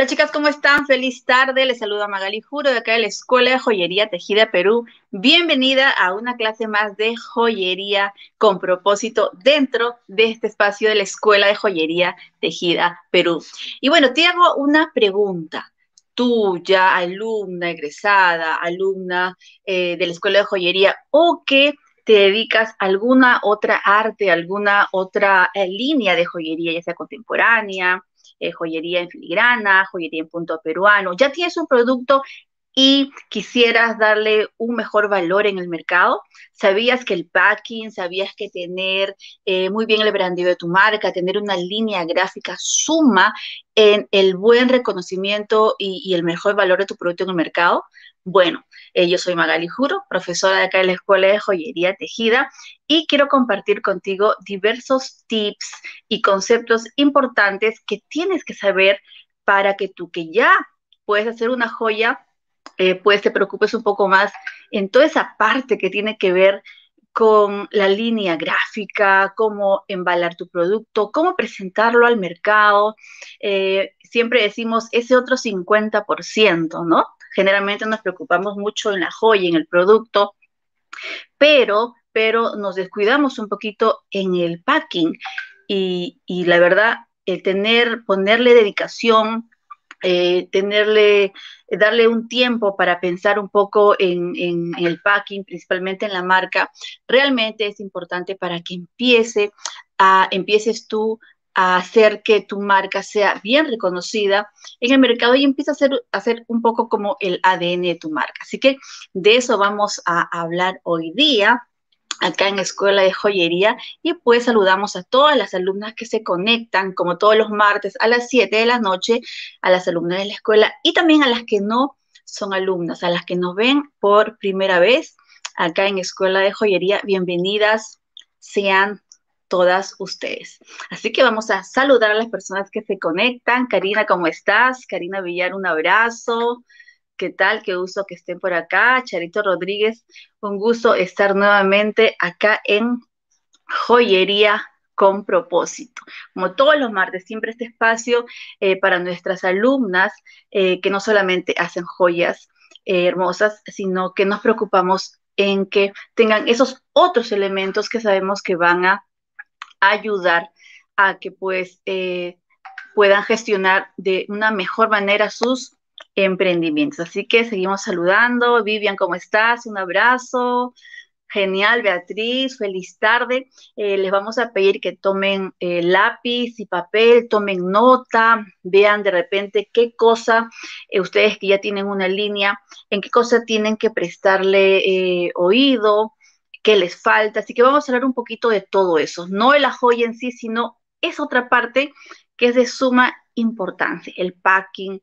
Chicas, ¿cómo están? Feliz tarde, les saluda Magali Juro de acá de la Escuela de Joyería Tejida Perú. Bienvenida a una clase más de joyería con propósito dentro de este espacio de la Escuela de Joyería Tejida Perú. Y bueno, te hago una pregunta. Tú ya alumna, egresada, alumna de la Escuela de Joyería o que te dedicas a alguna otra arte, alguna otra línea de joyería, ya sea contemporánea, joyería en filigrana, joyería en punto peruano, ya tienes un producto y quisieras darle un mejor valor en el mercado, sabías que el packing, sabías que tener muy bien el brandeo de tu marca, tener una línea gráfica suma en el buen reconocimiento y el mejor valor de tu producto en el mercado. Bueno, yo soy Magali Juro, profesora de acá de la Escuela de Joyería Tejida y quiero compartir contigo diversos tips y conceptos importantes que tienes que saber para que tú que ya puedes hacer una joya, pues te preocupes un poco más en toda esa parte que tiene que ver con la línea gráfica, cómo embalar tu producto, cómo presentarlo al mercado. Siempre decimos ese otro 50%, ¿no? Generalmente nos preocupamos mucho en la joya, en el producto, pero nos descuidamos un poquito en el packing y la verdad, ponerle dedicación, darle un tiempo para pensar un poco en el packing, principalmente en la marca, realmente es importante para que empieces tú a hacer que tu marca sea bien reconocida en el mercado y empieza a ser un poco como el ADN de tu marca. Así que de eso vamos a hablar hoy día acá en Escuela de Joyería y pues saludamos a todas las alumnas que se conectan como todos los martes a las 7 de la noche, a las alumnas de la escuela y también a las que no son alumnas, a las que nos ven por primera vez acá en Escuela de Joyería. Bienvenidas sean todas ustedes. Así que vamos a saludar a las personas que se conectan. Karina, ¿cómo estás? Karina Villar, un abrazo. ¿Qué tal? Qué gusto que estén por acá. Charito Rodríguez, un gusto estar nuevamente acá en Joyería con Propósito. Como todos los martes, siempre este espacio para nuestras alumnas que no solamente hacen joyas hermosas, sino que nos preocupamos en que tengan esos otros elementos que sabemos que van a ayudar a que pues puedan gestionar de una mejor manera sus emprendimientos. Así que seguimos saludando. Vivian, ¿cómo estás? Un abrazo. Genial, Beatriz, feliz tarde. Les vamos a pedir que tomen lápiz y papel, tomen nota, vean de repente qué cosa, ustedes que ya tienen una línea, en qué cosa tienen que prestarle oído, qué les falta. Así que vamos a hablar un poquito de todo eso, no de la joya en sí, sino es otra parte que es de suma importancia, el packing,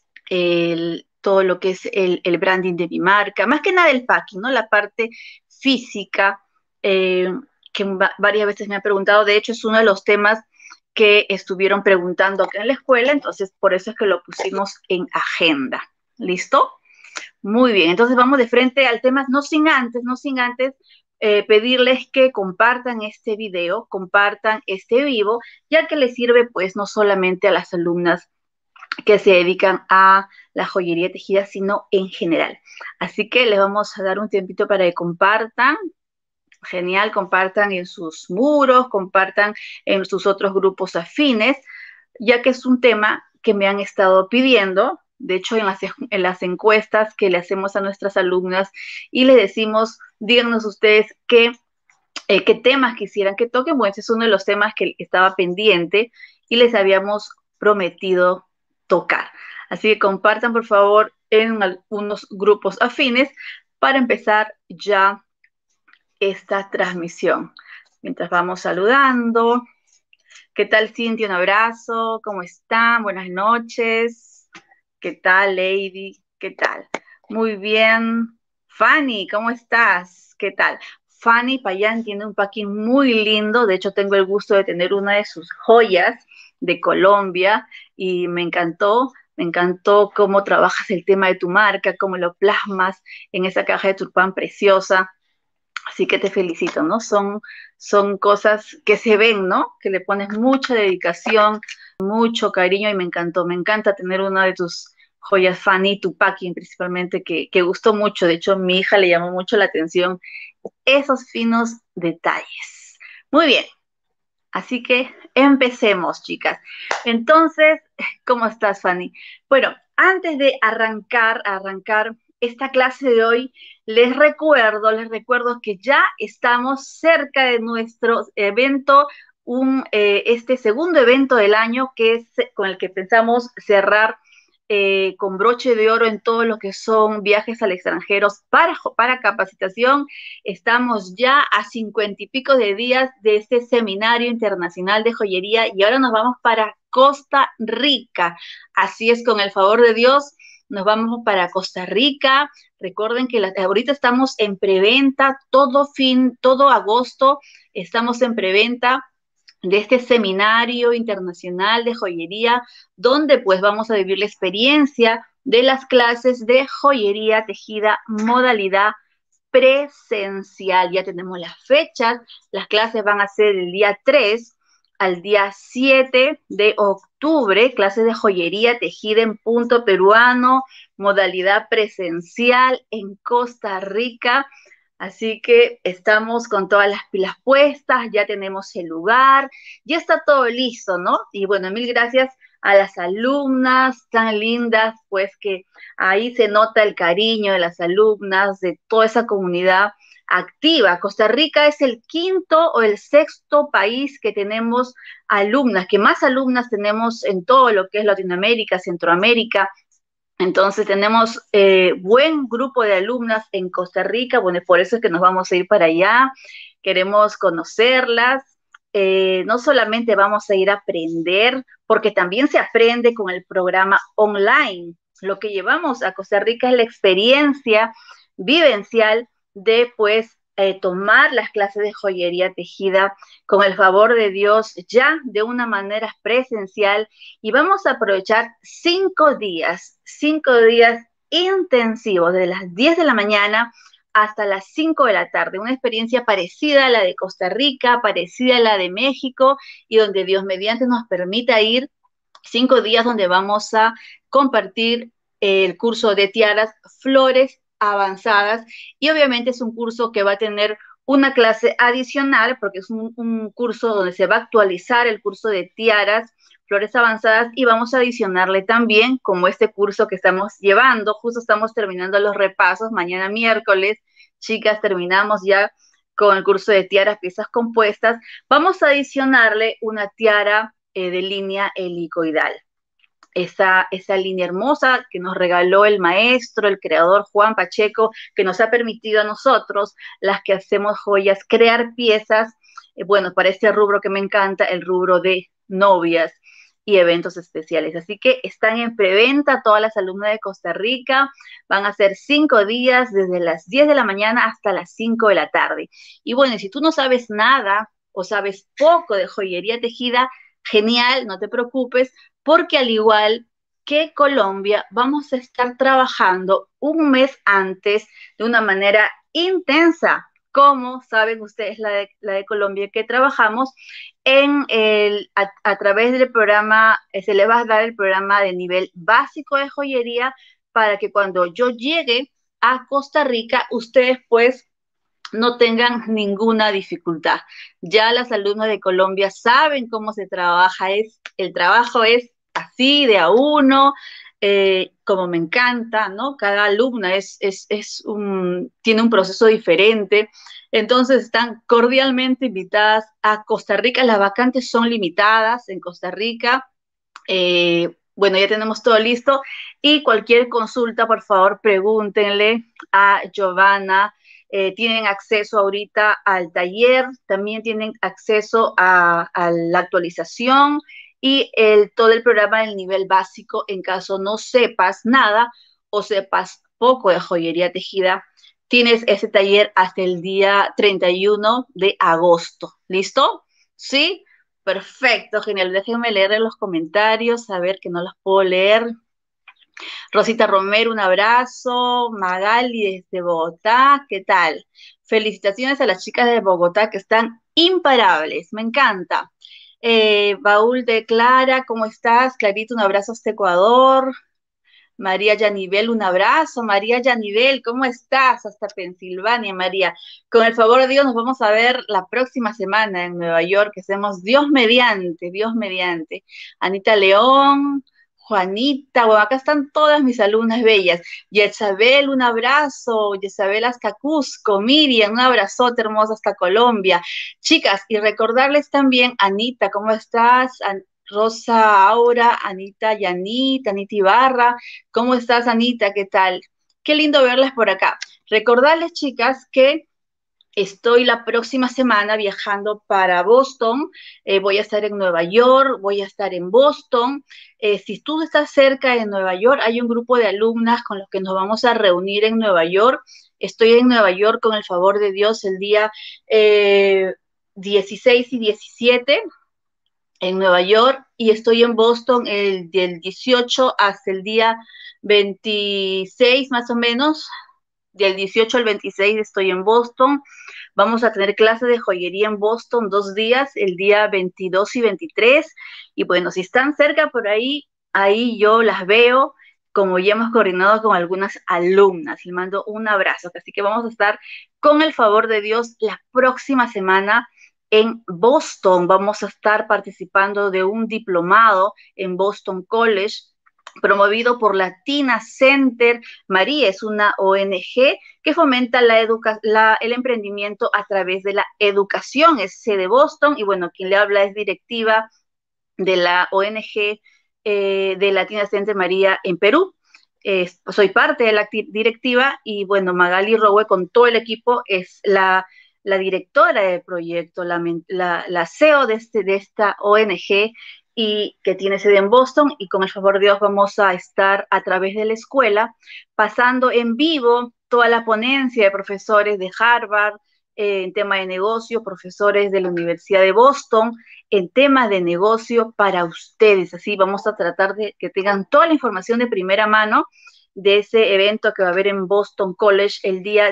todo lo que es el branding de mi marca, más que nada el packing, ¿no? La parte física, eh, que varias veces me han preguntado, de hecho es uno de los temas que estuvieron preguntando acá en la escuela, entonces por eso es que lo pusimos en agenda. ¿Listo? Muy bien, entonces vamos de frente al tema, no sin antes pedirles que compartan este video, compartan este vivo, ya que les sirve pues no solamente a las alumnas que se dedican a la joyería tejida, sino en general. Así que les vamos a dar un tiempito para que compartan. Genial, compartan en sus muros, compartan en sus otros grupos afines, ya que es un tema que me han estado pidiendo. De hecho, en las encuestas que le hacemos a nuestras alumnas y les decimos, díganos ustedes qué temas quisieran que toquen. Bueno, ese es uno de los temas que estaba pendiente y les habíamos prometido tocar. Así que compartan, por favor, en algunos grupos afines para empezar ya esta transmisión. Mientras vamos saludando. ¿Qué tal, Cintia? Un abrazo. ¿Cómo están? Buenas noches. ¿Qué tal, Lady? ¿Qué tal? Muy bien. Fanny, ¿cómo estás? ¿Qué tal? Fanny Payán tiene un packing muy lindo. De hecho, tengo el gusto de tener una de sus joyas de Colombia y me encantó cómo trabajas el tema de tu marca, cómo lo plasmas en esa caja de turpán preciosa. Así que te felicito, ¿no? Son cosas que se ven, ¿no? Que le pones mucha dedicación, mucho cariño y me encanta tener una de tus joyas, Fanny, tu packing principalmente, que gustó mucho. De hecho, mi hija le llamó mucho la atención esos finos detalles. Muy bien, así que empecemos, chicas. Entonces, ¿cómo estás, Fanny? Bueno, antes de arrancar esta clase de hoy, les recuerdo que ya estamos cerca de nuestro evento, este segundo evento del año, que es con el que pensamos cerrar con broche de oro en todo lo que son viajes al extranjero para capacitación. Estamos ya a 50 y pico de días de este seminario internacional de joyería y ahora nos vamos para Costa Rica. Así es, con el favor de Dios, nos vamos para Costa Rica. Recuerden que ahorita estamos en preventa, todo agosto estamos en preventa de este seminario internacional de joyería, donde pues vamos a vivir la experiencia de las clases de joyería tejida modalidad presencial. Ya tenemos las fechas, las clases van a ser el día 3 al día 7 de octubre, clases de joyería tejida en punto peruano, modalidad presencial en Costa Rica. Así que estamos con todas las pilas puestas, ya tenemos el lugar, ya está todo listo, ¿no? Y bueno, mil gracias a las alumnas tan lindas, pues que ahí se nota el cariño de las alumnas, de toda esa comunidad activa. Costa Rica es el quinto o el sexto país que tenemos alumnas, que más alumnas tenemos en todo lo que es Latinoamérica, Centroamérica. Entonces tenemos buen grupo de alumnas en Costa Rica, bueno, por eso es que nos vamos a ir para allá, queremos conocerlas, no solamente vamos a ir a aprender, porque también se aprende con el programa online. Lo que llevamos a Costa Rica es la experiencia vivencial de pues tomar las clases de joyería tejida con el favor de Dios ya de una manera presencial y vamos a aprovechar 5 días intensivos de las 10 de la mañana hasta las 5 de la tarde, una experiencia parecida a la de Costa Rica, parecida a la de México y donde Dios mediante nos permita ir 5 días donde vamos a compartir el curso de tiaras, flores avanzadas y obviamente es un curso que va a tener una clase adicional porque es un curso donde se va a actualizar el curso de tiaras, flores avanzadas y vamos a adicionarle también como este curso que estamos llevando, justo estamos terminando los repasos, mañana miércoles, chicas, terminamos ya con el curso de tiaras, piezas compuestas, vamos a adicionarle una tiara de línea helicoidal. Esa línea hermosa que nos regaló el maestro, el creador Juan Pacheco, que nos ha permitido a nosotros, las que hacemos joyas, crear piezas, bueno, para este rubro que me encanta, el rubro de novias y eventos especiales. Así que están en preventa todas las alumnas de Costa Rica, van a ser 5 días desde las 10 de la mañana hasta las 5 de la tarde. Y bueno, si tú no sabes nada o sabes poco de joyería tejida, genial, no te preocupes, porque al igual que Colombia, vamos a estar trabajando un mes antes de una manera intensa, como saben ustedes la de Colombia, que trabajamos a través del programa, se le va a dar el programa de nivel básico de joyería para que cuando yo llegue a Costa Rica, ustedes pues no tengan ninguna dificultad. Ya las alumnas de Colombia saben cómo se trabaja, el trabajo es así, de a uno, como me encanta, ¿no? Cada alumna tiene un proceso diferente. Entonces están cordialmente invitadas a Costa Rica. Las vacantes son limitadas en Costa Rica. Bueno, ya tenemos todo listo y cualquier consulta, por favor, pregúntenle a Giovanna. Tienen acceso ahorita al taller, también tienen acceso a la actualización y todo el programa del nivel básico en caso no sepas nada o sepas poco de joyería tejida. Tienes ese taller hasta el día 31 de agosto. ¿Listo? ¿Sí? Perfecto, genial. Déjenme leer en los comentarios, a ver que no los puedo leer. Rosita Romero, un abrazo. Magali desde Bogotá, ¿qué tal? Felicitaciones a las chicas de Bogotá que están imparables, me encanta. Baúl de Clara, ¿cómo estás? Clarita, un abrazo hasta Ecuador. María Yanivel, un abrazo. María Yanivel, ¿cómo estás? Hasta Pensilvania, María. Con el favor de Dios, nos vamos a ver la próxima semana en Nueva York, que hacemos Dios mediante, Dios mediante. Anita León, Juanita, bueno, acá están todas mis alumnas bellas. Yesabel, un abrazo. Yesabel hasta Cusco. Miriam, un abrazote hermoso hasta Colombia. Chicas, y recordarles también, Anita, ¿cómo estás? Rosa Aura, Anita Yanit, Anita Ibarra. ¿Cómo estás, Anita? ¿Qué tal? Qué lindo verlas por acá. Recordarles, chicas, que estoy la próxima semana viajando para Boston. Voy a estar en Nueva York, voy a estar en Boston. Si tú estás cerca de Nueva York, hay un grupo de alumnas con los que nos vamos a reunir en Nueva York. Estoy en Nueva York con el favor de Dios el día 16 y 17 en Nueva York y estoy en Boston del 18 hasta el día 26 más o menos. Del 18 al 26 estoy en Boston. Vamos a tener clase de joyería en Boston 2 días, el día 22 y 23. Y bueno, si están cerca por ahí, ahí yo las veo, como ya hemos coordinado con algunas alumnas. Les mando un abrazo. Así que vamos a estar con el favor de Dios la próxima semana en Boston. Vamos a estar participando de un diplomado en Boston College promovido por Latina Center. María es una ONG que fomenta el emprendimiento a través de la educación. Es sede de Boston y bueno, quien le habla es directiva de la ONG de Latina Center María en Perú. Soy parte de la directiva y bueno, Magali Rowe con todo el equipo es la directora del proyecto, la CEO de esta ONG y que tiene sede en Boston y con el favor de Dios vamos a estar a través de la escuela pasando en vivo toda la ponencia de profesores de Harvard en tema de negocio, profesores de la Universidad de Boston en temas de negocio para ustedes. Así vamos a tratar de que tengan toda la información de primera mano de ese evento que va a haber en Boston College el día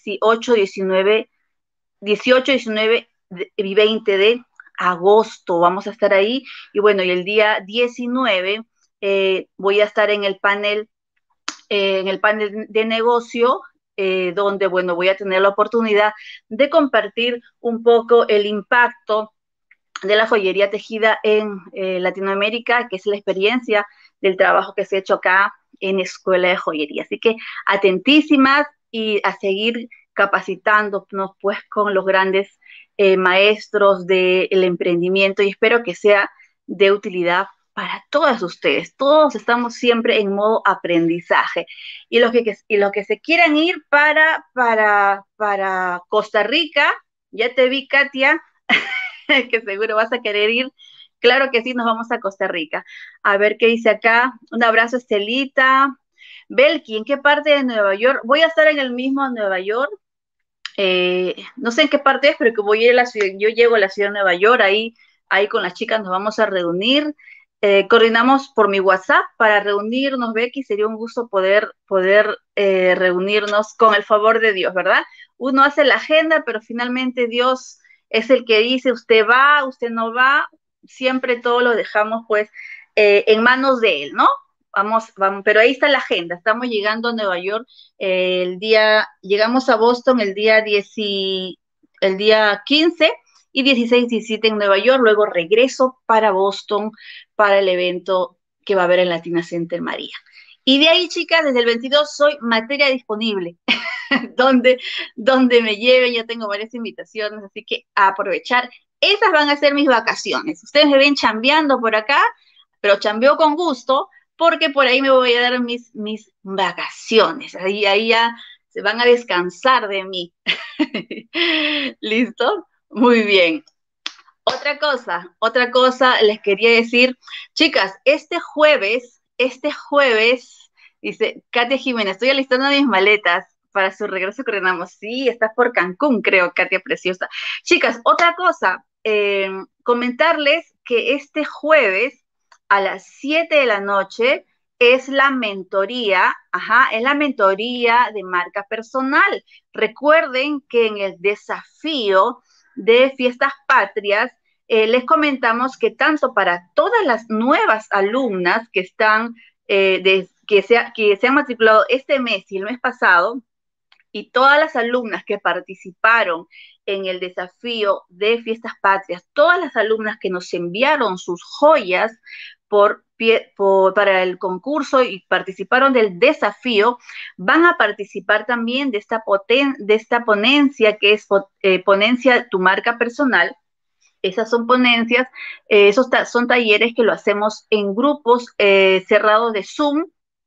18, 19 y 20 de agosto. Vamos a estar ahí. Y bueno, y el día 19 voy a estar en el panel de negocio, donde, bueno, voy a tener la oportunidad de compartir un poco el impacto de la joyería tejida en Latinoamérica, que es la experiencia del trabajo que se ha hecho acá en Escuela de Joyería. Así que atentísimas y a seguir capacitándonos pues con los grandes maestros del emprendimiento y espero que sea de utilidad para todas ustedes. Todos estamos siempre en modo aprendizaje. Y los que se quieran ir para Costa Rica, ya te vi, Katia, que seguro vas a querer ir. Claro que sí, nos vamos a Costa Rica. A ver qué dice acá. Un abrazo, Estelita. Belki, ¿en qué parte de Nueva York? Voy a estar en el mismo Nueva York. No sé en qué parte es, pero que voy a ir a la ciudad. Yo llego a la ciudad de Nueva York, ahí con las chicas nos vamos a reunir. Coordinamos por mi WhatsApp para reunirnos, Becky. Sería un gusto poder reunirnos con el favor de Dios, ¿verdad? Uno hace la agenda, pero finalmente Dios es el que dice, usted va, usted no va, siempre todo lo dejamos pues en manos de Él, ¿no? Vamos, pero ahí está la agenda, estamos llegando a Nueva York llegamos a Boston el día 15 y 16, 17 en Nueva York, luego regreso para Boston para el evento que va a haber en Latina Center María. Y de ahí, chicas, desde el 22 soy materia disponible. donde, donde me lleven, ya tengo varias invitaciones, así que a aprovechar. Esas van a ser mis vacaciones. Ustedes me ven chambeando por acá, pero chambeo con gusto, porque por ahí me voy a dar mis vacaciones. Ahí ya se van a descansar de mí. ¿Listo? Muy bien. Otra cosa les quería decir, chicas, dice Katia Jiménez, estoy alistando mis maletas para su regreso a Coronamos. Sí, estás por Cancún, creo, Katia Preciosa. Chicas, otra cosa, comentarles que este jueves a las 7 de la noche es la mentoría, es la mentoría de marca personal. Recuerden que en el desafío de Fiestas Patrias, les comentamos que tanto para todas las nuevas alumnas que están, que se han matriculado este mes y el mes pasado, y todas las alumnas que participaron en el desafío de Fiestas Patrias, todas las alumnas que nos enviaron sus joyas para el concurso y participaron del desafío, van a participar también de esta ponencia que es Ponencia Tu Marca Personal. Esas son ponencias, son talleres que lo hacemos en grupos cerrados de Zoom,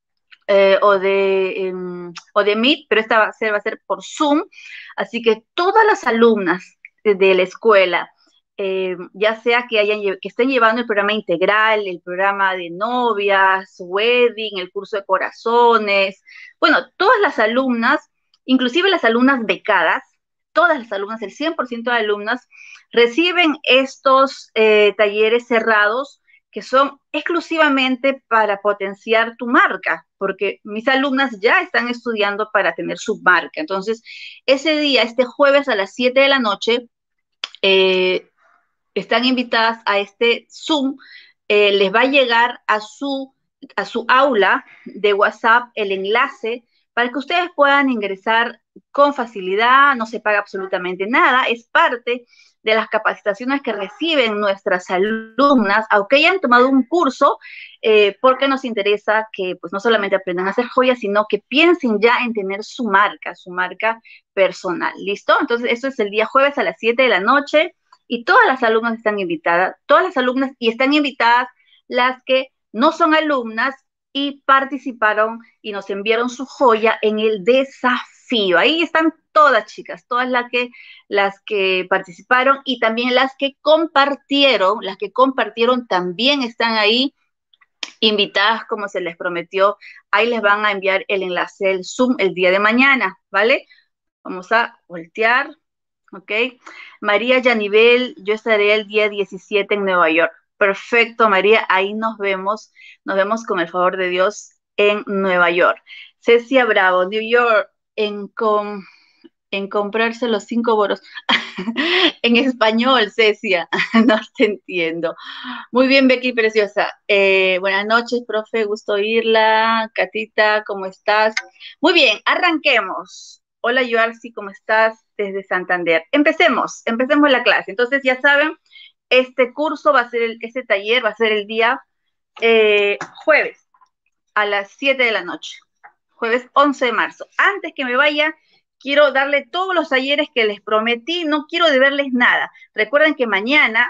o de Meet, pero esta va a ser por Zoom. Así que todas las alumnas de la escuela, ya sea que estén llevando el programa integral, el programa de novias, wedding, el curso de corazones, bueno, todas las alumnas, inclusive las alumnas becadas, todas las alumnas, el 100% de alumnas, reciben estos talleres cerrados que son exclusivamente para potenciar tu marca, porque mis alumnas ya están estudiando para tener su marca. Entonces, ese día, este jueves a las 7 de la noche, están invitadas a este Zoom. Les va a llegar a su aula de WhatsApp el enlace para que ustedes puedan ingresar con facilidad, no se paga absolutamente nada, es parte de las capacitaciones que reciben nuestras alumnas, aunque hayan tomado un curso, porque nos interesa que pues no solamente aprendan a hacer joyas, sino que piensen ya en tener su marca personal. ¿Listo? Entonces, esto es el día jueves a las 7 de la noche y todas las alumnas están invitadas, todas las alumnas, y están invitadas las que no son alumnas y participaron y nos enviaron su joya en el desafío. Ahí están todas, chicas, todas las que participaron y también las que compartieron también están ahí invitadas como se les prometió. Ahí les van a enviar el enlace del Zoom el día de mañana, ¿vale? Vamos a voltear, ¿ok? María Yanivel, yo estaré el día 17 en Nueva York. Perfecto, María, ahí nos vemos con el favor de Dios en Nueva York. Cecia Bravo, New York, en comprarse los 5 boros. En español, Cecia, no te entiendo. Muy bien, Becky, preciosa. Buenas noches, profe, gusto oírla. Catita, ¿cómo estás? Muy bien, arranquemos. Hola, Yoarsi, ¿cómo estás? Desde Santander. Empecemos la clase. Entonces, ya saben, este taller va a ser el día jueves a las 7 de la noche. Jueves 11 de marzo. Antes que me vaya, quiero darle todos los talleres que les prometí, no quiero deberles nada. Recuerden que mañana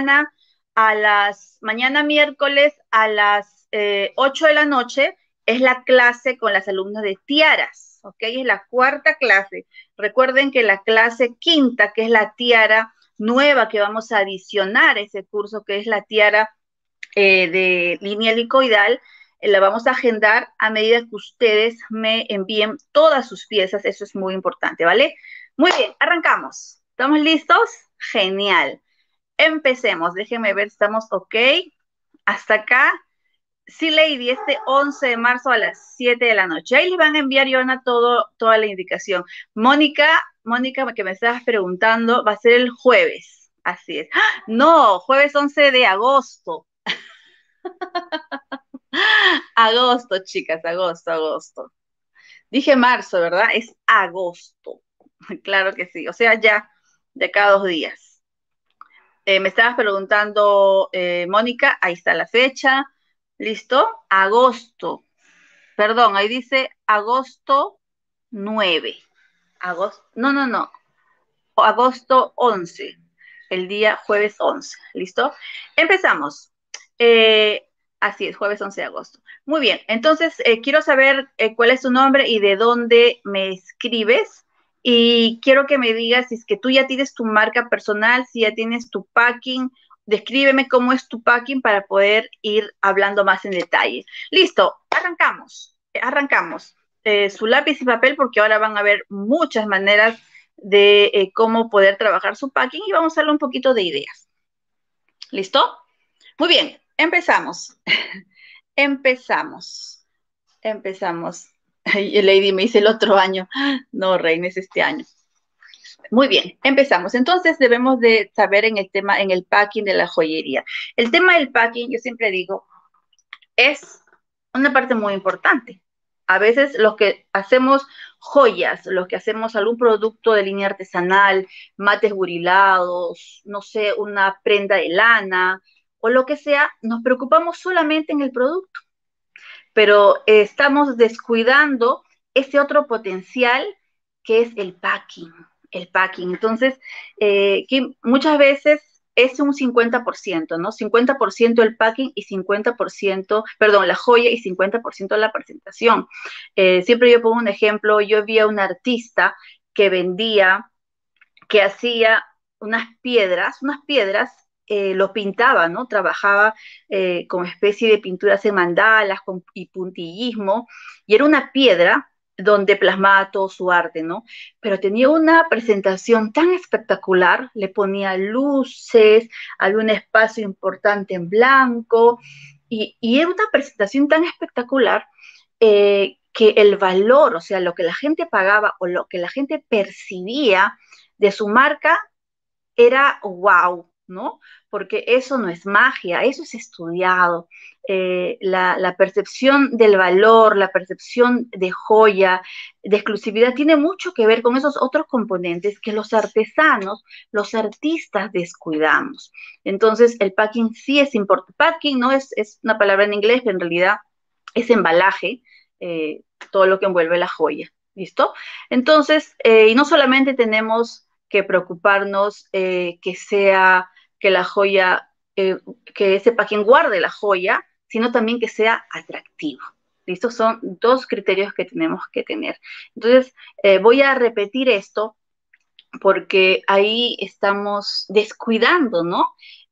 miércoles a las 8 de la noche es la clase con las alumnas de tiaras, ¿ok? Es la cuarta clase. Recuerden que la clase quinta, que es la tiara nueva que vamos a adicionar a ese curso, que es la tiara de línea helicoidal, la vamos a agendar a medida que ustedes me envíen todas sus piezas. Eso es muy importante, ¿vale? Muy bien, arrancamos. ¿Estamos listos? Genial. Empecemos. Déjenme ver, ¿estamos ok? Hasta acá. Sí, Lady, este 11 de marzo a las 7 de la noche. Ahí le van a enviar, Joana, toda la indicación. Mónica, que me estabas preguntando, va a ser el jueves. Así es. ¡Ah! No, jueves 11 de agosto. Agosto, chicas, agosto. Dije marzo, ¿verdad? Es agosto. Claro que sí. O sea, ya de cada 2 días. Me estabas preguntando, Mónica, ahí está la fecha. ¿Listo? Agosto. Perdón, ahí dice agosto 9. No. Agosto 11. El día jueves 11. ¿Listo? Empezamos. Así es, jueves 11 de agosto. Muy bien, entonces quiero saber cuál es tu nombre y de dónde me escribes. Y quiero que me digas si es que tú ya tienes tu marca personal, si ya tienes tu packing. Descríbeme cómo es tu packing para poder ir hablando más en detalle. Listo, arrancamos. Su lápiz y papel, porque ahora van a ver muchas maneras de cómo poder trabajar su packing y vamos a darle un poquito de ideas. ¿Listo? Muy bien, empezamos. Empezamos. Empezamos. Y Lady me dice el otro año. No, Reina, es este año. Muy bien, empezamos. Entonces debemos de saber en el tema, en el packing de la joyería. El tema del packing, yo siempre digo, es una parte muy importante. A veces los que hacemos joyas, los que hacemos algún producto de línea artesanal, mates burilados, no sé, una prenda de lana o lo que sea, nos preocupamos solamente en el producto, pero estamos descuidando ese otro potencial que es el packing, el packing. Entonces, que muchas veces es un 50%, ¿no? 50% el packing y 50%, perdón, la joya y 50% la presentación. Siempre yo pongo un ejemplo, yo vi a un artista que vendía, que hacía unas piedras, lo pintaba, ¿no? Trabajaba con especie de pinturas en mandalas y puntillismo, y era una piedra donde plasmaba todo su arte, ¿no? Pero tenía una presentación tan espectacular, le ponía luces, había un espacio importante en blanco, y era una presentación tan espectacular que el valor, o sea, lo que la gente pagaba o lo que la gente percibía de su marca era wow, ¿no? Porque eso no es magia, eso es estudiado. La percepción del valor, la percepción de joya, de exclusividad, tiene mucho que ver con esos otros componentes que los artesanos, los artistas descuidamos. Entonces, el packing sí es importante. Packing no es una palabra en inglés, que en realidad es embalaje, todo lo que envuelve la joya. ¿Listo? Entonces, y no solamente tenemos que preocuparnos que sea, que la joya, que sepa quién guarde la joya, sino también que sea atractivo. ¿Listo? Son dos criterios que tenemos que tener. Entonces, voy a repetir esto porque ahí estamos descuidando, ¿no?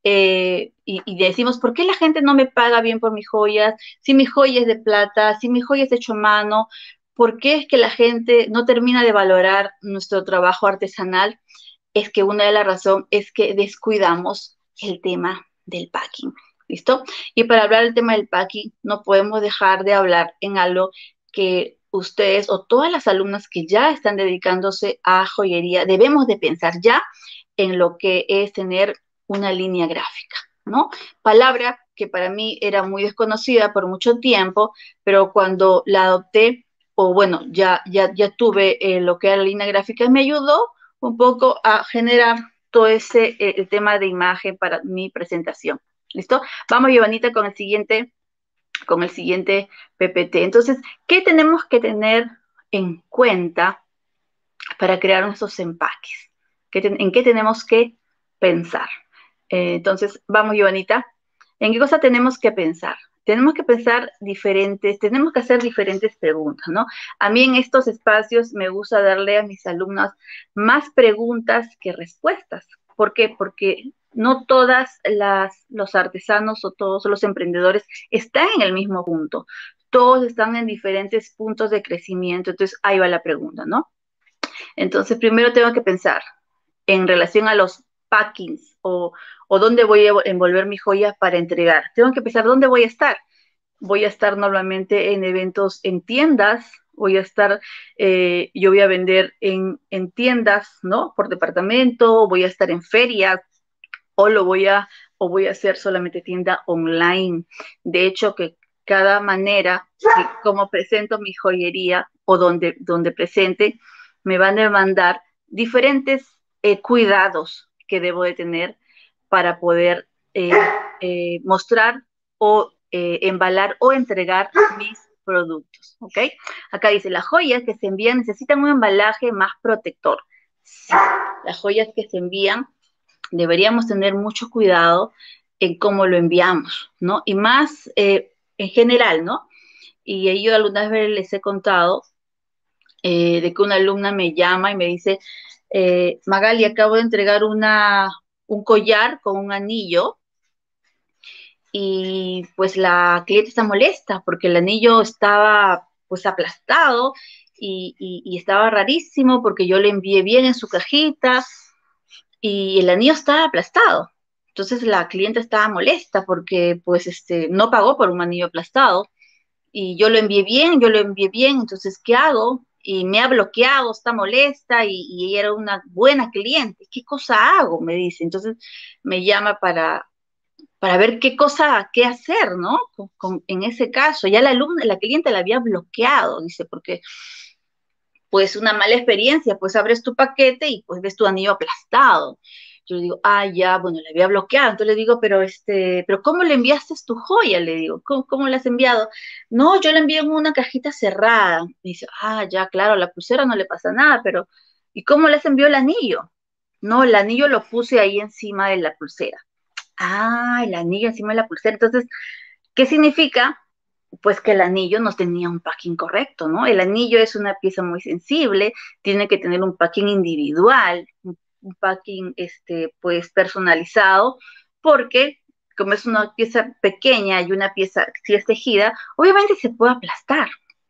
Y decimos, ¿por qué la gente no me paga bien por mis joyas? Si mi joya es de plata, si mi joya es hecho a mano, ¿por qué es que la gente no termina de valorar nuestro trabajo artesanal? Es que una de las razones es que descuidamos el tema del packing. ¿Listo? Y para hablar del tema del packing, no podemos dejar de hablar en algo que ustedes o todas las alumnas que ya están dedicándose a joyería, debemos de pensar ya en lo que es tener una línea gráfica, ¿no? Palabra que para mí era muy desconocida por mucho tiempo, pero cuando la adopté, o bueno, ya tuve lo que era la línea gráfica, me ayudó un poco a generar todo ese el tema de imagen para mi presentación. ¿Listo? Vamos, Giovanita, con el siguiente PPT. Entonces, ¿qué tenemos que tener en cuenta para crear nuestros empaques? ¿En qué tenemos que pensar? Entonces, vamos, Giovanita. ¿En qué cosa tenemos que pensar? Tenemos que pensar diferentes, tenemos que hacer diferentes preguntas, ¿no? A mí en estos espacios me gusta darle a mis alumnos más preguntas que respuestas. ¿Por qué? Porque no todas los artesanos o todos los emprendedores están en el mismo punto. Todos están en diferentes puntos de crecimiento. Entonces, ahí va la pregunta, ¿no? Entonces, primero tengo que pensar en relación a los packings o dónde voy a envolver mi joya para entregar. Tengo que pensar dónde voy a estar. Voy a estar normalmente en eventos en tiendas, voy a estar, yo voy a vender en tiendas, ¿no? Por departamento, voy a estar en ferias o o voy a hacer solamente tienda online. De hecho, que cada manera de cómo presento mi joyería o donde presente, me van a demandar diferentes cuidados que debo de tener para poder mostrar o embalar o entregar mis productos, ¿ok? Acá dice, las joyas que se envían necesitan un embalaje más protector. Sí, las joyas que se envían deberíamos tener mucho cuidado en cómo lo enviamos, ¿no? Y más en general, ¿no? Y yo algunas veces les he contado de que una alumna me llama y me dice, Magali, acabo de entregar un collar con un anillo y pues la cliente está molesta porque el anillo estaba pues aplastado y estaba rarísimo porque yo le envié bien en su cajita y el anillo estaba aplastado. Entonces la cliente estaba molesta porque pues no pagó por un anillo aplastado y yo lo envié bien, entonces, ¿qué hago? Y me ha bloqueado, está molesta y ella era una buena cliente. ¿Qué cosa hago? Me dice. Entonces me llama para ver qué cosa, qué hacer, ¿no? En ese caso, ya la alumna, la cliente la había bloqueado, dice, porque pues una mala experiencia, pues abres tu paquete y pues ves tu anillo aplastado. Yo le digo, ah, ya, bueno, le había bloqueado. Entonces le digo, pero ¿cómo le enviaste tu joya? Le digo, ¿cómo le has enviado? No, yo le envié en una cajita cerrada. Me dice, ah, ya, claro, la pulsera no le pasa nada, pero ¿y cómo les envió el anillo? No, el anillo lo puse ahí encima de la pulsera. Ah, el anillo encima de la pulsera. Entonces, ¿qué significa? Pues que el anillo no tenía un packing correcto, ¿no? El anillo es una pieza muy sensible, tiene que tener un packing individual, un packing, pues, personalizado, porque como es una pieza pequeña y una pieza, si es tejida, obviamente se puede aplastar.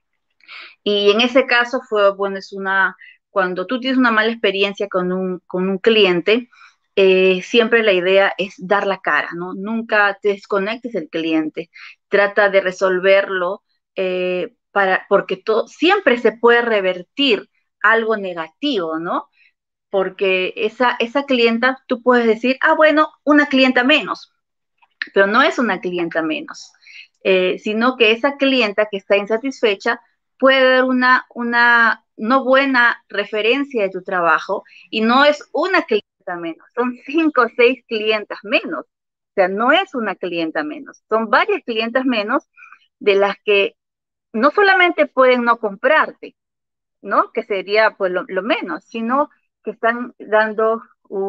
Y en ese caso fue, bueno, cuando tú tienes una mala experiencia con un cliente, siempre la idea es dar la cara, ¿no? Nunca te desconectes del cliente, trata de resolverlo porque siempre se puede revertir algo negativo, ¿no? Porque esa clienta, tú puedes decir, ah, bueno, una clienta menos, pero no es una clienta menos, sino que esa clienta que está insatisfecha puede dar una no buena referencia de tu trabajo y no es una clienta menos, son 5 o 6 clientas menos. O sea, no es una clienta menos, son varias clientas menos de las que no solamente pueden no comprarte, ¿no? Que sería pues lo menos, sino que están dando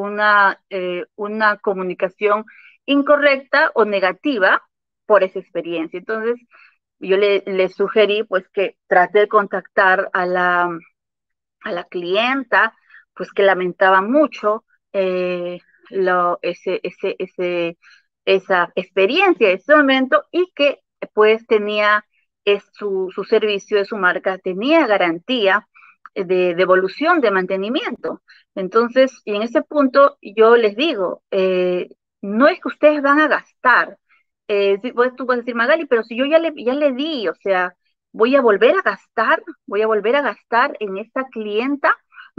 una comunicación incorrecta o negativa por esa experiencia. Entonces, yo le sugerí pues que trate de contactar a la clienta, pues que lamentaba mucho eh, esa experiencia, ese momento, y que pues tenía su servicio de su marca, tenía garantía de devolución, de mantenimiento. Entonces, y en ese punto yo les digo, no es que ustedes van a gastar. Tú puedes decir, Magali, pero si yo ya le di, o sea, voy a volver a gastar en esta clienta.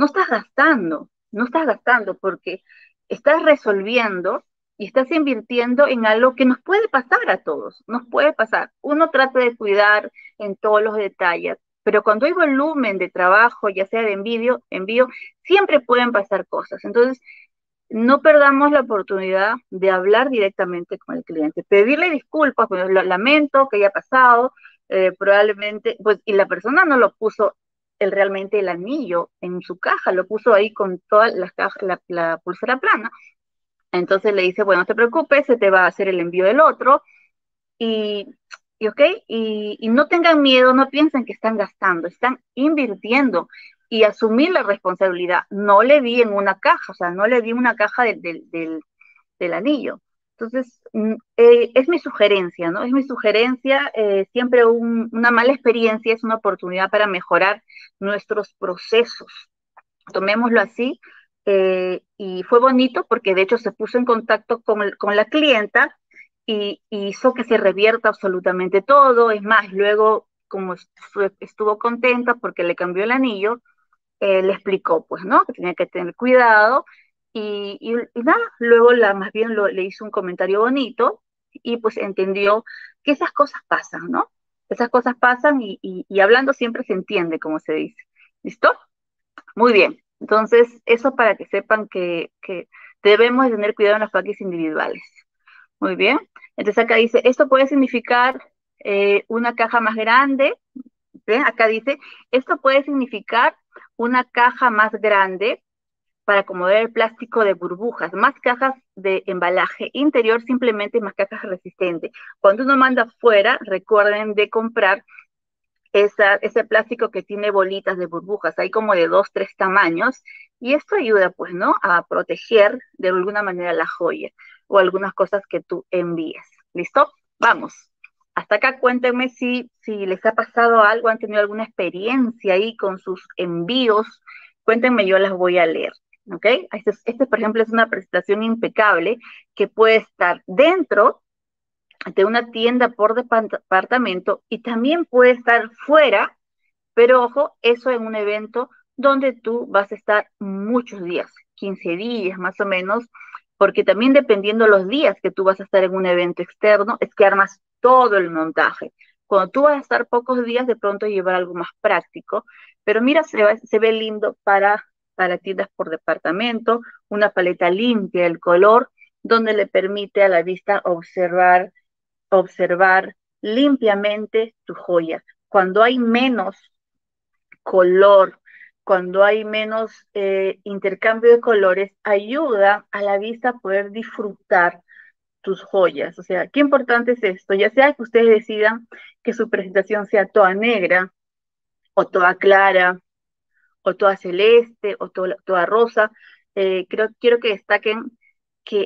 No estás gastando porque estás resolviendo y estás invirtiendo en algo que nos puede pasar a todos, nos puede pasar. Uno trata de cuidar en todos los detalles, pero cuando hay volumen de trabajo, ya sea de envío, siempre pueden pasar cosas. Entonces, no perdamos la oportunidad de hablar directamente con el cliente, pedirle disculpas, pues lo lamento que haya pasado, probablemente, pues, y la persona no lo puso realmente el anillo en su caja, lo puso ahí con toda la pulsera plana. Entonces le dice, bueno, no te preocupes, se te va a hacer el envío del otro, y, y ok, y no tengan miedo, no piensen que están gastando, están invirtiendo y asumir la responsabilidad. No le di en una caja, o sea, no le di una caja del anillo. Entonces, es mi sugerencia, ¿no? Es mi sugerencia, siempre una mala experiencia es una oportunidad para mejorar nuestros procesos. Tomémoslo así. Y fue bonito porque de hecho se puso en contacto con la clienta y hizo que se revierta absolutamente todo. Es más, luego, como estuvo contenta porque le cambió el anillo, le explicó, pues, ¿no? Que tenía que tener cuidado y nada, luego más bien le hizo un comentario bonito y pues entendió que esas cosas pasan, ¿no? Esas cosas pasan y hablando siempre se entiende, como se dice. ¿Listo? Muy bien. Entonces, eso para que sepan que debemos de tener cuidado en los paquetes individuales. Muy bien. Entonces acá dice, esto puede significar una caja más grande. ¿Ven? Acá dice, esto puede significar una caja más grande para acomodar el plástico de burbujas, más cajas de embalaje interior, simplemente más cajas resistentes. Cuando uno manda fuera, recuerden de comprar ese plástico que tiene bolitas de burbujas, hay como de 2, 3 tamaños, y esto ayuda, pues, ¿no? A proteger de alguna manera la joya o algunas cosas que tú envíes. ¿Listo? Vamos. Hasta acá cuéntenme si les ha pasado algo, han tenido alguna experiencia ahí con sus envíos. Cuéntenme, yo las voy a leer. ¿Ok? Por ejemplo, es una presentación impecable que puede estar dentro de una tienda por departamento y también puede estar fuera, pero ojo, eso en un evento donde tú vas a estar muchos días, 15 días más o menos, porque también dependiendo los días que tú vas a estar en un evento externo, es que armas todo el montaje. Cuando tú vas a estar pocos días, de pronto llevar algo más práctico, pero mira, se ve lindo para tiendas por departamento, una paleta limpia, el color, donde le permite a la vista observar limpiamente tu joya. Cuando hay menos color, cuando hay menos intercambio de colores, ayuda a la vista a poder disfrutar tus joyas. O sea, qué importante es esto, ya sea que ustedes decidan que su presentación sea toda negra, o toda clara, o toda celeste, o toda rosa. Quiero que destaquen que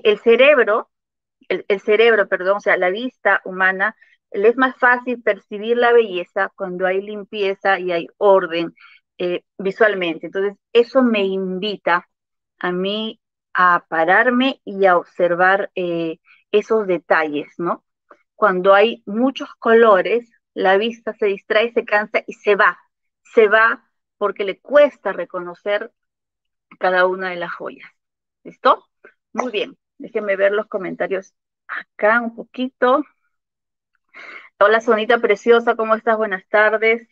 el cerebro, perdón, o sea, la vista humana, le es más fácil percibir la belleza cuando hay limpieza y hay orden visualmente. Entonces, eso me invita a mí a pararme y a observar esos detalles, ¿no? Cuando hay muchos colores, la vista se distrae, se cansa y se va porque le cuesta reconocer cada una de las joyas. ¿Listo? Muy bien. Déjenme ver los comentarios acá un poquito. Hola, Sonita preciosa, ¿cómo estás? Buenas tardes.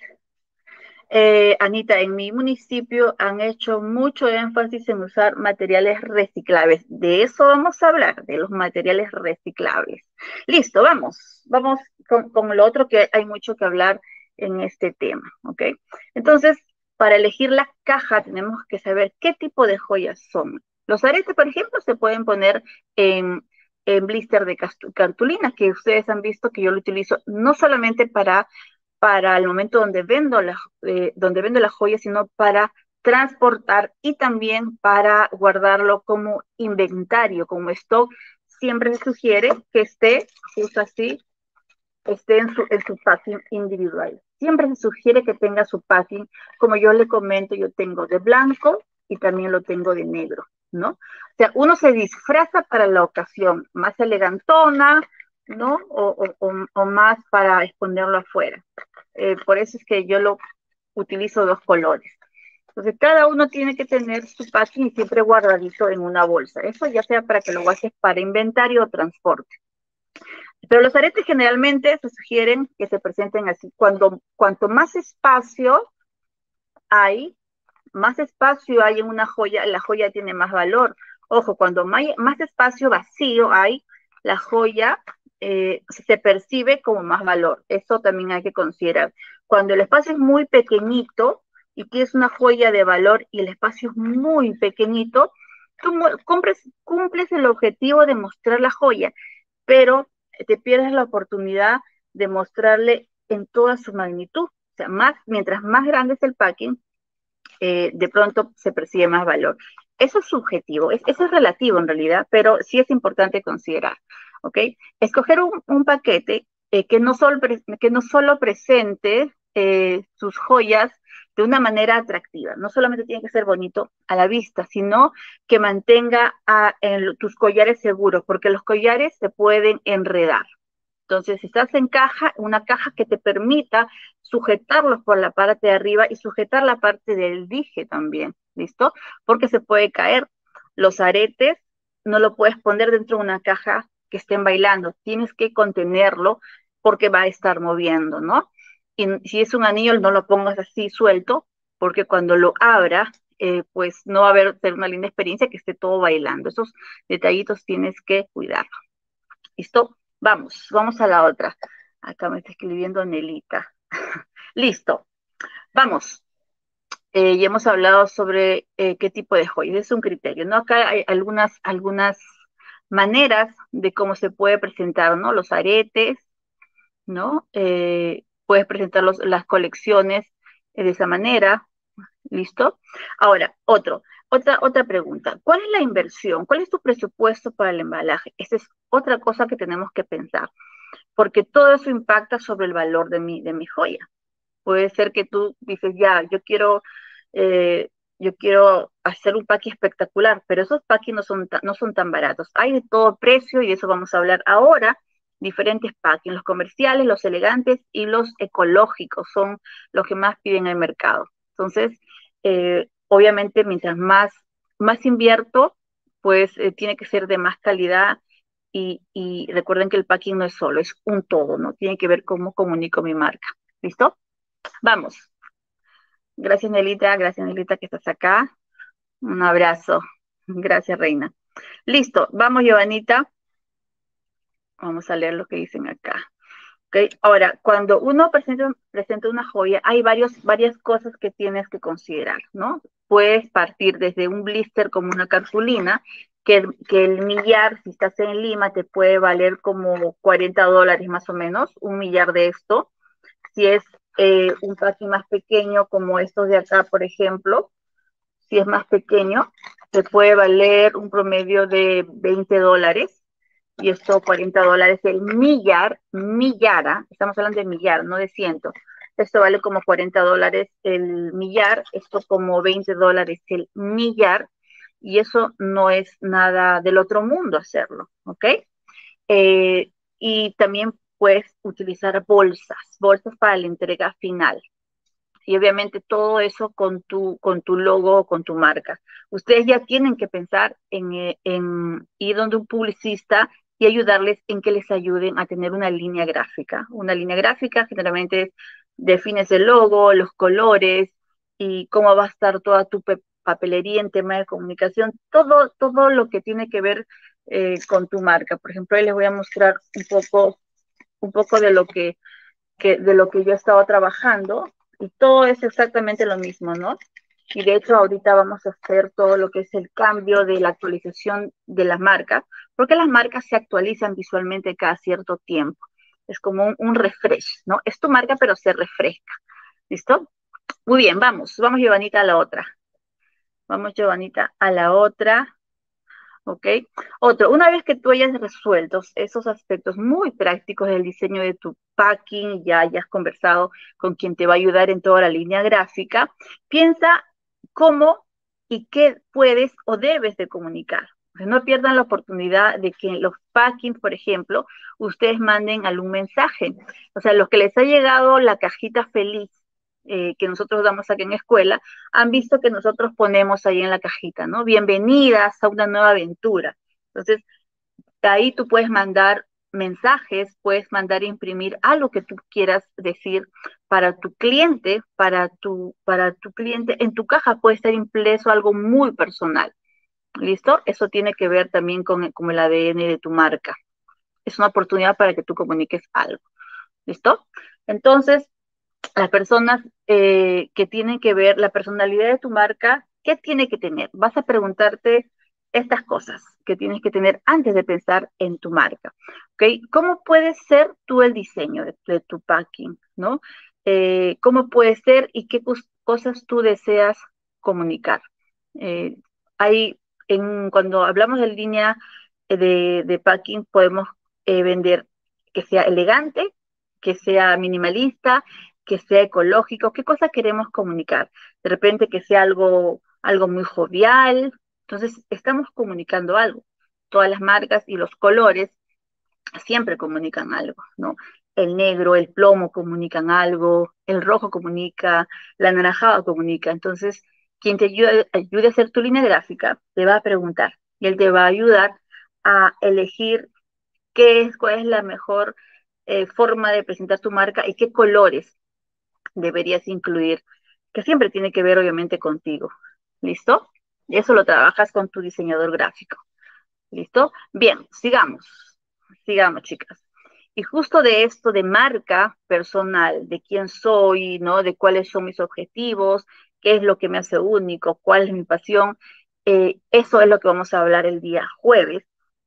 Anita, en mi municipio han hecho mucho énfasis en usar materiales reciclables. De eso vamos a hablar, de los materiales reciclables. Listo, vamos con lo otro que hay mucho que hablar en este tema, ¿ok? Entonces, para elegir la caja tenemos que saber qué tipo de joyas son. Los aretes, por ejemplo, se pueden poner en blister de cartulina, que ustedes han visto que yo lo utilizo no solamente para el momento donde vendo la joya, sino para transportar y también para guardarlo como inventario, como stock. Siempre se sugiere que esté, justo así, esté en su packing individual. Siempre se sugiere que tenga su packing, como yo le comento, yo tengo de blanco y también lo tengo de negro, ¿no? O sea, uno se disfraza para la ocasión, más elegantona, ¿no? O más para exponerlo afuera. Por eso es que yo lo utilizo dos colores. Entonces, cada uno tiene que tener su packing siempre guardadito en una bolsa. Eso ya sea para que lo guardes para inventario o transporte. Pero los aretes generalmente se sugieren que se presenten así. Cuanto más espacio hay en una joya, la joya tiene más valor. Ojo, cuando más espacio vacío hay, la joya se percibe como más valor. Eso también hay que considerar. Cuando el espacio es muy pequeñito y tienes una joya de valor y el espacio es muy pequeñito, tú cumples el objetivo de mostrar la joya, pero te pierdes la oportunidad de mostrarle en toda su magnitud. O sea, mientras más grande es el packing, de pronto se percibe más valor. Eso es subjetivo, eso es relativo en realidad, pero sí es importante considerar, ¿ok? Escoger un paquete que no solo presente sus joyas de una manera atractiva, no solamente tiene que ser bonito a la vista, sino que mantenga tus collares seguros, porque los collares se pueden enredar. Entonces, si estás en una caja que te permita sujetarlos por la parte de arriba y sujetar la parte del dije también, ¿listo? Porque se puede caer. Los aretes no lo puedes poner dentro de una caja que estén bailando, tienes que contenerlo porque va a estar moviendo, ¿no? Y si es un anillo, no lo pongas así suelto, porque cuando lo abra, pues no va a ser una linda experiencia que esté todo bailando. Esos detallitos tienes que cuidar. ¿Listo? Vamos a la otra. Acá me está escribiendo Nelita. Listo, vamos. Ya hemos hablado sobre qué tipo de joyas, es un criterio, ¿no? Acá hay algunas maneras de cómo se puede presentar, ¿no? Los aretes, ¿no? Puedes presentar las colecciones de esa manera, ¿listo? Ahora, otra pregunta. ¿Cuál es la inversión? ¿Cuál es tu presupuesto para el embalaje? Esa es otra cosa que tenemos que pensar, porque todo eso impacta sobre el valor de mi joya. Puede ser que tú dices, ya, yo quiero hacer un paqui espectacular, pero esos paquis no son tan baratos. Hay de todo precio y de eso vamos a hablar ahora, diferentes packing, los comerciales, los elegantes y los ecológicos son los que más piden el mercado. Entonces, obviamente, mientras más invierto, pues tiene que ser de más calidad y recuerden que el packing no es solo, es un todo, ¿no? Tiene que ver cómo comunico mi marca. ¿Listo? Vamos. Gracias Nelita que estás acá. Un abrazo. Gracias, Reina. Listo, vamos, Giovanita. Vamos a leer lo que dicen acá. ¿Okay? Ahora, cuando uno presenta una joya, hay varias cosas que tienes que considerar, ¿no? Puedes partir desde un blister como una cartulina, que el millar, si estás en Lima, te puede valer como $40 más o menos, un millar de esto. Si es un packing más pequeño, como estos de acá, por ejemplo, si es más pequeño, te puede valer un promedio de $20 y esto $40 el millara, estamos hablando de millar, no de ciento. Esto vale como $40 el millar, esto como $20 el millar, y eso no es nada del otro mundo hacerlo, ¿ok? Y también puedes utilizar bolsas para la entrega final y obviamente todo eso con tu logo, con tu marca. Ustedes ya tienen que pensar en ir donde un publicista y ayudarles en que les ayuden a tener una línea gráfica. Una línea gráfica generalmente defines el logo, los colores y cómo va a estar toda tu papelería en tema de comunicación, todo lo que tiene que ver con tu marca. Por ejemplo, ahí les voy a mostrar un poco de lo que yo he estado trabajando y todo es exactamente lo mismo, ¿no? Y de hecho ahorita vamos a hacer todo lo que es el cambio de la actualización de las marcas, porque las marcas se actualizan visualmente cada cierto tiempo. Es como un refresh, ¿no? Es tu marca, pero se refresca. ¿Listo? Muy bien, vamos Giovanita a la otra. Vamos Giovanita a la otra. ¿Ok? Otro, una vez que tú hayas resuelto esos aspectos muy prácticos del diseño de tu packing, ya hayas conversado con quien te va a ayudar en toda la línea gráfica, piensa cómo y qué puedes o debes de comunicar. No pierdan la oportunidad de que en los packings, por ejemplo, ustedes manden algún mensaje. O sea, los que les ha llegado la cajita feliz que nosotros damos aquí en escuela, han visto que nosotros ponemos ahí en la cajita, ¿no? Bienvenidas a una nueva aventura. Entonces, de ahí tú puedes mandar mensajes, puedes mandar imprimir algo que tú quieras decir para tu cliente. En tu caja puede estar impreso algo muy personal. ¿Listo? Eso tiene que ver también con el ADN de tu marca. Es una oportunidad para que tú comuniques algo. ¿Listo? Entonces, las personas que tienen que ver la personalidad de tu marca, ¿qué tiene que tener? Vas a preguntarte estas cosas que tienes que tener antes de pensar en tu marca. ¿Okay? ¿Cómo puede ser tú el diseño de tu packing? ¿No? ¿Cómo puede ser y qué cosas tú deseas comunicar? Eh, hay, cuando hablamos de línea de packing, podemos vender que sea elegante, que sea minimalista, que sea ecológico, qué cosa queremos comunicar. De repente que sea algo muy jovial. Entonces, estamos comunicando algo. Todas las marcas y los colores siempre comunican algo, ¿no? El negro, el plomo comunican algo, el rojo comunica, la anaranjada comunica. Entonces, quien te ayude a hacer tu línea gráfica, te va a preguntar y él te va a ayudar a elegir cuál es la mejor forma de presentar tu marca y qué colores deberías incluir, que siempre tiene que ver obviamente contigo. ¿Listo? Y eso lo trabajas con tu diseñador gráfico. ¿Listo? Bien, sigamos chicas. Y justo de esto de marca personal, de quién soy, ¿no? De cuáles son mis objetivos, qué es lo que me hace único, cuál es mi pasión, eso es lo que vamos a hablar el día jueves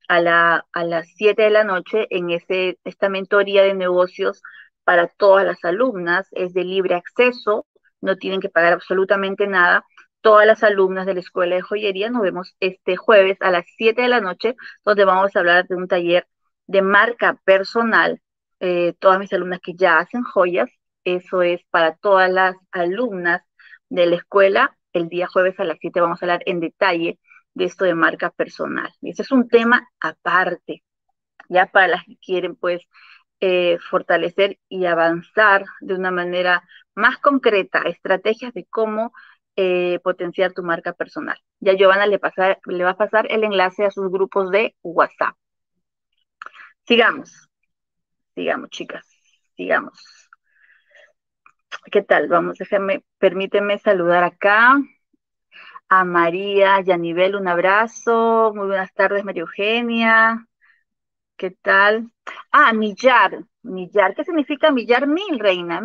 a las 7 de la noche en esta mentoría de negocios para todas las alumnas. Es de libre acceso, no tienen que pagar absolutamente nada. Todas las alumnas de la Escuela de Joyería nos vemos este jueves a las 7 de la noche, donde vamos a hablar de un taller de marca personal. Todas mis alumnas que ya hacen joyas, eso es para todas las alumnas de la escuela. El día jueves a las 7 vamos a hablar en detalle de esto de marca personal. Y ese es un tema aparte. ya para las que quieren pues fortalecer y avanzar de una manera más concreta, estrategias de cómo potenciar tu marca personal. Ya Giovanna le va a pasar el enlace a sus grupos de WhatsApp. Sigamos, sigamos, chicas, sigamos. ¿Qué tal? Permíteme saludar acá a María Yanivel, un abrazo. Muy buenas tardes, María Eugenia. ¿Qué tal? Ah, millar, millar. ¿Qué significa millar? Mil, reina,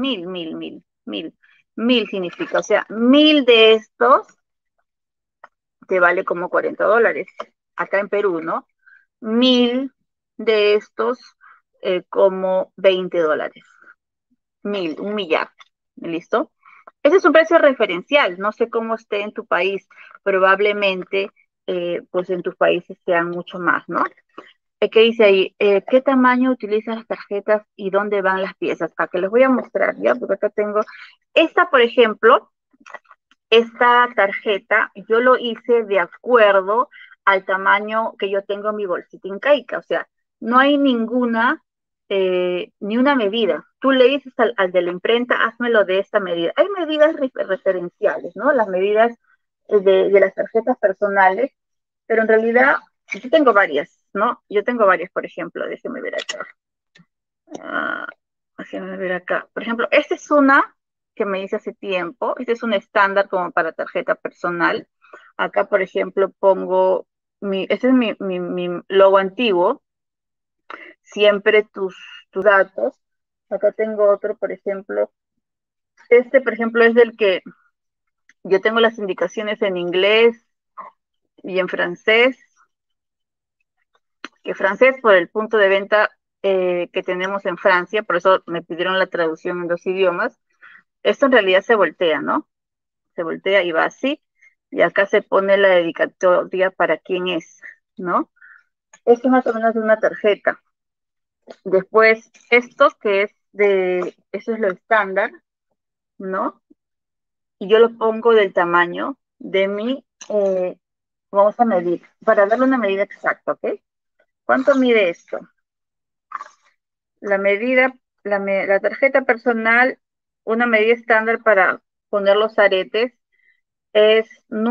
mil significa. O sea, 1000 de estos te vale como $40. Acá en Perú, ¿no? 1000 de estos como $20. Un millar. ¿Listo? Ese es un precio referencial. No sé cómo esté en tu país. Probablemente, pues en tus países sean mucho más, ¿no? ¿Qué dice ahí? ¿Qué tamaño utilizan las tarjetas y dónde van las piezas? Acá les voy a mostrar, ¿ya? Porque acá tengo esta, por ejemplo, esta tarjeta, yo lo hice de acuerdo al tamaño que yo tengo en mi bolsita incaica. O sea, no hay ni una medida. Tú le dices al de la imprenta, házmelo de esta medida. Hay medidas referenciales, ¿no? Las medidas de las tarjetas personales, pero en realidad yo tengo varias, ¿no? Yo tengo varias, por ejemplo, déjenme ver acá. Ah, déjenme ver acá. Por ejemplo, esta es una que me hice hace tiempo. Este es un estándar como para tarjeta personal. Acá, por ejemplo, pongo este es mi logo antiguo. Siempre tus datos. Acá tengo otro, por ejemplo. Este, por ejemplo, es del que yo tengo las indicaciones en inglés y en francés. Que francés por el punto de venta que tenemos en Francia, por eso me pidieron la traducción en 2 idiomas. Esto en realidad se voltea, ¿no? Se voltea y va así, y acá se pone la dedicatoria para quién es, ¿no? Esto es más o menos de una tarjeta. Después, esto que eso es lo estándar, ¿no? Y yo lo pongo del tamaño de vamos a medir, para darle una medida exacta, ¿ok? ¿Cuánto mide esto? La medida, la tarjeta personal, una medida estándar para poner los aretes es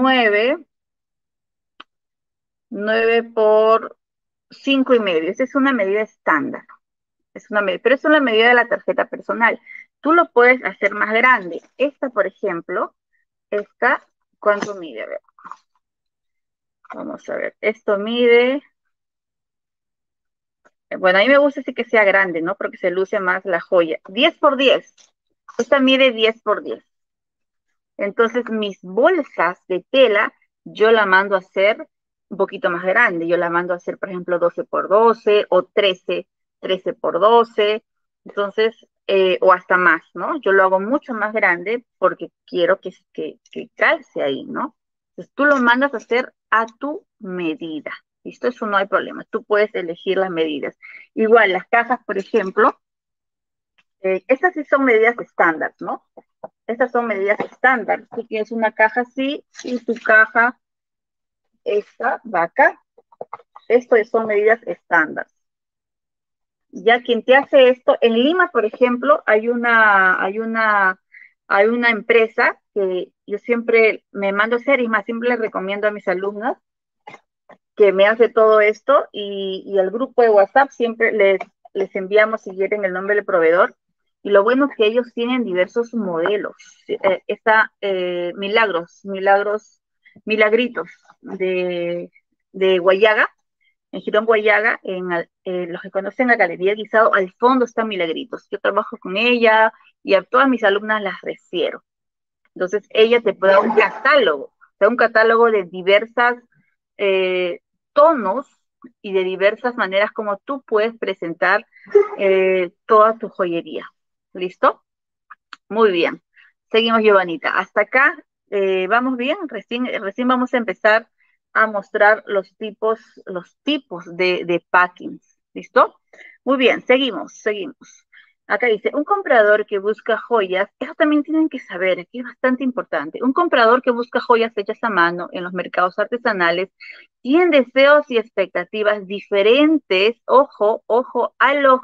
9 por 5,5. Esa es una medida estándar. Pero es una medida de la tarjeta personal. Tú lo puedes hacer más grande. Esta, por ejemplo, ¿cuánto mide? A ver, vamos a ver. Esto mide, bueno, a mí me gusta así que sea grande, ¿no? Porque se luce más la joya. 10 por 10. Esta mide 10 por 10. Entonces, mis bolsas de tela, yo la mando a hacer un poquito más grande. Yo la mando a hacer, por ejemplo, 12 por 12 o 13 por 12. Entonces, o hasta más, ¿no? Yo lo hago mucho más grande porque quiero que calce ahí, ¿no? Entonces, tú lo mandas a hacer a tu medida. ¿Listo? Eso no hay problema. Tú puedes elegir las medidas. Igual, las cajas, por ejemplo, estas sí son medidas estándar, ¿no? Estas son medidas estándar. Tú tienes una caja así y tu caja, esta, va acá. Esto son medidas estándar. Ya quien te hace esto, en Lima, por ejemplo, hay una empresa que yo siempre me mando a hacer, y más siempre le recomiendo a mis alumnas que me hace todo esto, y al grupo de WhatsApp siempre les enviamos, si quieren, el nombre del proveedor. Y lo bueno es que ellos tienen diversos modelos. Está Milagritos de Guayaga, en Girón Guayaga, los que conocen la Galería Guisado, al fondo está Milagritos. Yo trabajo con ella y a todas mis alumnas las refiero. Entonces, ella te puede dar un catálogo, o sea, un catálogo de diversas eh, tonos y de diversas maneras como tú puedes presentar toda tu joyería. ¿Listo? Muy bien. Seguimos, Giovanita. Hasta acá vamos bien. Recién vamos a empezar a mostrar los tipos de packings. ¿Listo? Muy bien, seguimos. Acá dice, un comprador que busca joyas, eso también tienen que saber, que es bastante importante. Un comprador que busca joyas hechas a mano en los mercados artesanales tienen deseos y expectativas diferentes, ojo, ojo,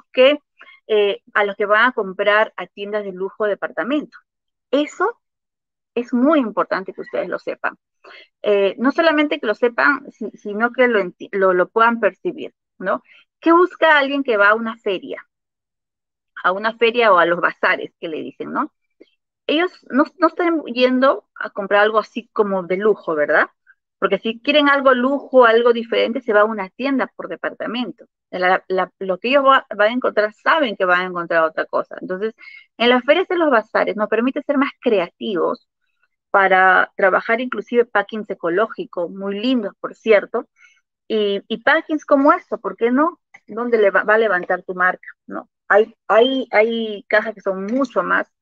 a los que van a comprar a tiendas de lujo o departamento. Eso es muy importante que ustedes lo sepan. No solamente que lo sepan, sino que lo puedan percibir, ¿no? ¿Qué busca alguien que va a una feria? A una feria o a los bazares, que le dicen, ¿no? Ellos no están yendo a comprar algo así como de lujo, ¿verdad? Porque si quieren algo lujo, algo diferente, se va a una tienda por departamento. Lo que ellos van a encontrar, saben que van a encontrar otra cosa. Entonces, en las ferias y los bazares nos permite ser más creativos para trabajar inclusive packings ecológicos, muy lindos, por cierto, y packings como esto, ¿por qué no? ¿Dónde va a levantar tu marca? ¿No? Hay cajas que son mucho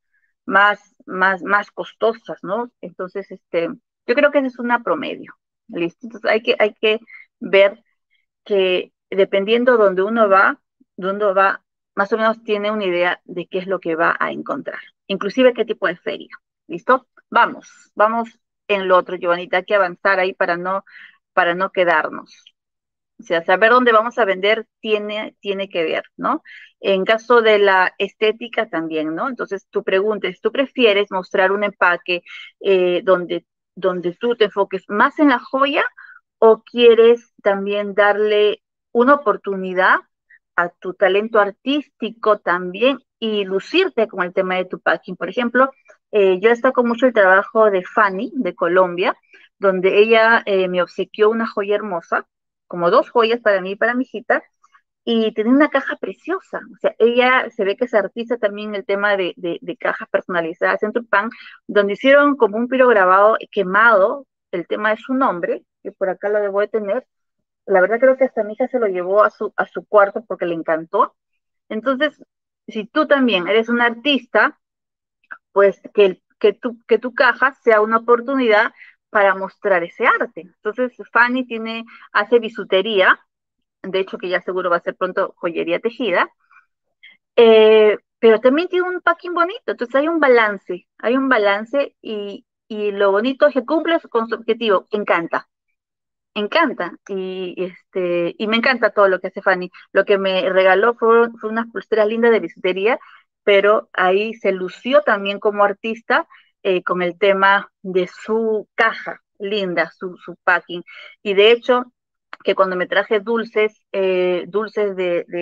más costosas, ¿no? Entonces, yo creo que esa es una promedio, ¿listo? Entonces hay que ver que dependiendo donde uno va, más o menos tiene una idea de qué es lo que va a encontrar, inclusive qué tipo de feria, ¿listo? Vamos en lo otro, Giovanita, hay que avanzar ahí para no quedarnos. O sea, saber dónde vamos a vender tiene que ver, ¿no? En caso de la estética también, ¿no? Entonces, tú preguntes, ¿tú prefieres mostrar un empaque donde tú te enfoques más en la joya o quieres también darle una oportunidad a tu talento artístico también y lucirte con el tema de tu packing? Por ejemplo, yo destaco mucho el trabajo de Fanny, de Colombia, donde ella me obsequió una joya hermosa, como dos joyas para mí y para mi hijita, y tenía una caja preciosa. O sea, ella se ve que es artista también en el tema de cajas personalizadas en Tupán, donde hicieron como un pirograbado quemado, el tema de su nombre, que por acá lo debo de tener. La verdad creo que hasta mi hija se lo llevó a su cuarto porque le encantó. Entonces, si tú también eres un artista, pues que tu caja sea una oportunidad para mostrar ese arte. Entonces, Fanny hace bisutería, de hecho que ya seguro va a ser pronto joyería tejida, pero también tiene un packing bonito, entonces hay un balance y lo bonito es que cumple con su objetivo, encanta, y me encanta todo lo que hace Fanny. Lo que me regaló fue unas pulseras lindas de bisutería, pero ahí se lució también como artista con el tema de su caja linda, su packing. Y de hecho, que cuando me traje dulces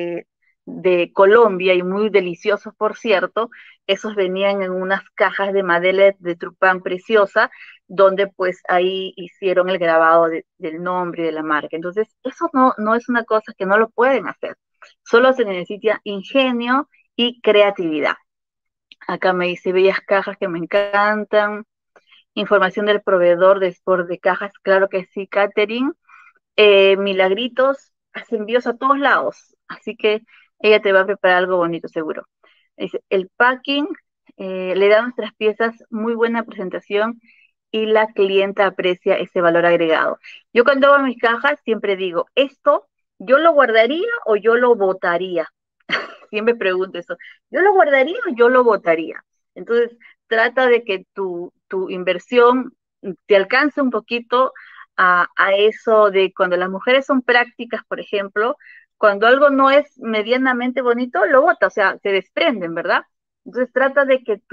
de Colombia y muy deliciosos, por cierto, esos venían en unas cajas de madera de Trupán preciosa, donde pues ahí hicieron el grabado del nombre y de la marca. Entonces, eso no es una cosa que no lo pueden hacer. Solo se necesita ingenio y creatividad. Acá me dice bellas cajas que me encantan. Información del proveedor de Sport de cajas, claro que sí, Catherine. Milagritos hace envíos a todos lados, así que ella te va a preparar algo bonito seguro. Dice, el packing le da a nuestras piezas muy buena presentación y la clienta aprecia ese valor agregado. Yo cuando hago mis cajas siempre digo, ¿esto yo lo guardaría o yo lo botaría? Siempre pregunto eso, ¿yo lo guardaría o yo lo botaría? Entonces, trata de que tu inversión te alcance un poquito a eso de cuando las mujeres son prácticas, por ejemplo, cuando algo no es medianamente bonito, lo bota, o sea, se desprenden, ¿verdad? Entonces trata de que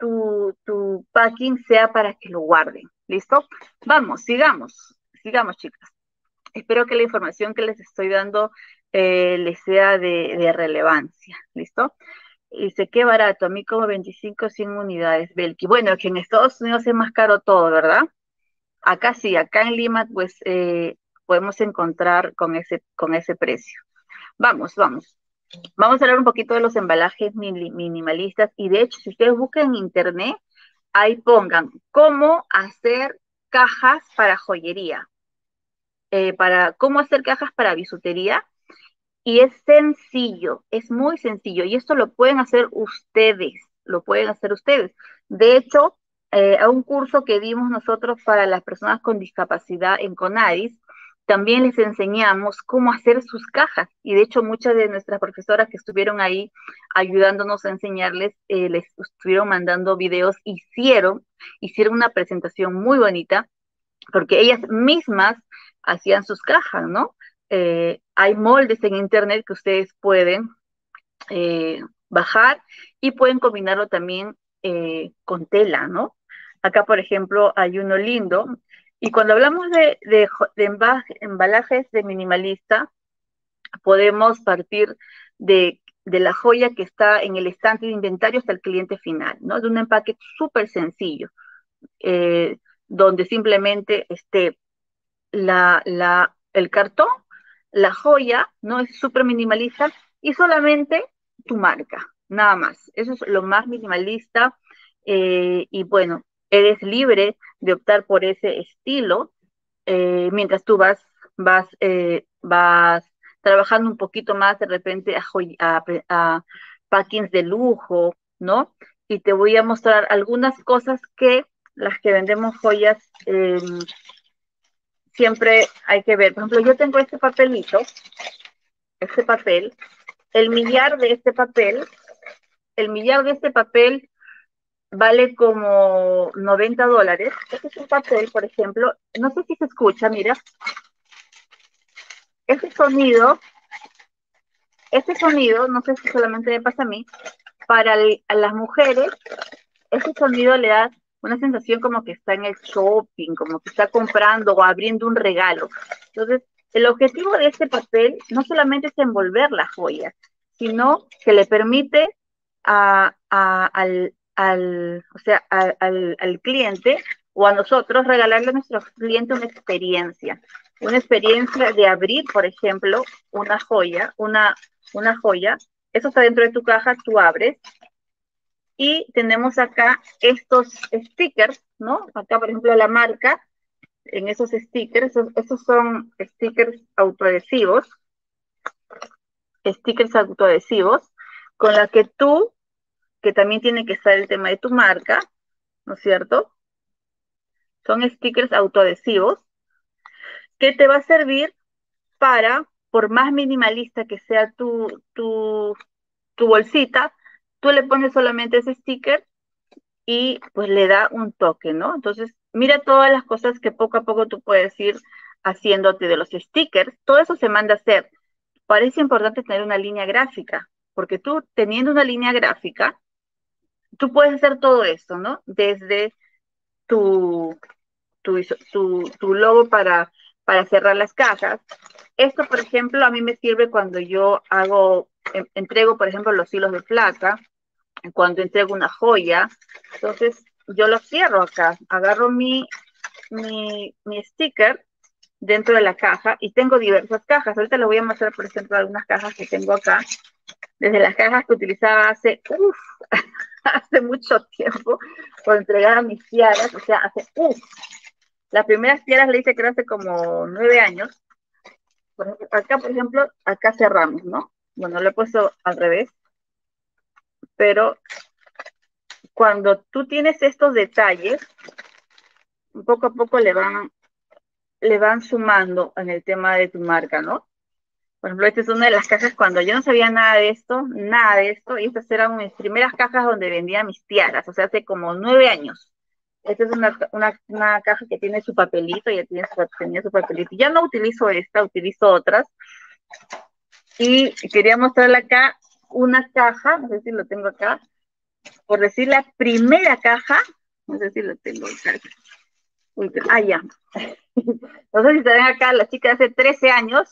tu packing sea para que lo guarden, ¿listo? Vamos, sigamos, chicas. Espero que la información que les estoy dando les sea de relevancia, ¿listo? Dice, qué barato, a mí como 25, 100 unidades, Belki. Bueno, que en Estados Unidos es más caro todo, ¿verdad? Acá sí, acá en Lima, pues podemos encontrar con ese precio. Vamos. Vamos a hablar un poquito de los embalajes minimalistas y de hecho, si ustedes buscan en internet, ahí pongan cómo hacer cajas para joyería, para cómo hacer cajas para bisutería. Y es sencillo, es muy sencillo. Y esto lo pueden hacer ustedes. De hecho, a un curso que dimos nosotros para las personas con discapacidad en CONADIS, también les enseñamos cómo hacer sus cajas. Y de hecho, muchas de nuestras profesoras que estuvieron ahí ayudándonos a enseñarles, les estuvieron mandando videos, hicieron una presentación muy bonita porque ellas mismas hacían sus cajas, ¿no? Hay moldes en internet que ustedes pueden eh, bajar y pueden combinarlo también con tela, ¿no? Acá, por ejemplo, hay uno lindo. Y cuando hablamos de embalajes de minimalista, podemos partir de la joya que está en el estante de inventario hasta el cliente final, ¿no? De un empaque súper sencillo, eh, donde simplemente esté el cartón, la joya, ¿no? Es súper minimalista y solamente tu marca, nada más. Eso es lo más minimalista y bueno, eres libre de optar por ese estilo mientras tú vas trabajando un poquito más de repente a packings de lujo, ¿no? Y te voy a mostrar algunas cosas que las que vendemos joyas siempre hay que ver. Por ejemplo, yo tengo este papelito, este papel, el millar de este papel, el millar de este papel vale como $90. Este es un papel, por ejemplo, no sé si se escucha, mira, este sonido, este sonido, no sé si solamente me pasa a mí, a las mujeres, este sonido le da una sensación como que está en el shopping, como que está comprando o abriendo un regalo. Entonces, el objetivo de este papel no solamente es envolver la joya, sino que le permite o sea, al cliente o a nosotros regalarle a nuestro cliente una experiencia de abrir, por ejemplo, una joya. Eso está dentro de tu caja, tú abres y tenemos acá estos stickers, ¿no? Acá, por ejemplo, la marca, en esos stickers, esos son stickers autoadhesivos, con la que tú, que también tiene que estar el tema de tu marca, ¿no es cierto? Son stickers autoadhesivos que te va a servir para, por más minimalista que sea tu bolsita, tú le pones solamente ese sticker y pues le da un toque, ¿no? Entonces, mira todas las cosas que poco a poco tú puedes ir haciéndote de los stickers, todo eso se manda a hacer. Parece importante tener una línea gráfica, porque tú teniendo una línea gráfica, tú puedes hacer todo esto, ¿no? Desde tu, tu logo para cerrar las cajas. Esto, por ejemplo, a mí me sirve cuando yo entrego, por ejemplo, los hilos de plata, cuando entrego una joya. Entonces, yo lo cierro acá, agarro mi sticker dentro de la caja y tengo diversas cajas. Ahorita les voy a mostrar, por ejemplo, algunas cajas que tengo acá. Desde las cajas que utilizaba hace mucho tiempo, por entregar a mis tiaras, o sea, las primeras tiaras le hice creo hace como 9 años. Acá, por ejemplo, acá cerramos, ¿no? Bueno, lo he puesto al revés, pero cuando tú tienes estos detalles, poco a poco le van sumando en el tema de tu marca, ¿no? Por ejemplo, esta es una de las cajas cuando yo no sabía nada de esto, y estas eran mis primeras cajas donde vendía mis tiaras, o sea, hace como 9 años. Esta es una caja que tiene su papelito, tenía su papelito. Ya no utilizo esta, utilizo otras. Y quería mostrarle acá una caja, no sé si lo tengo acá, por decir la primera caja, no sé si lo tengo acá. Ya. No sé si se ven acá la chica de hace 13 años,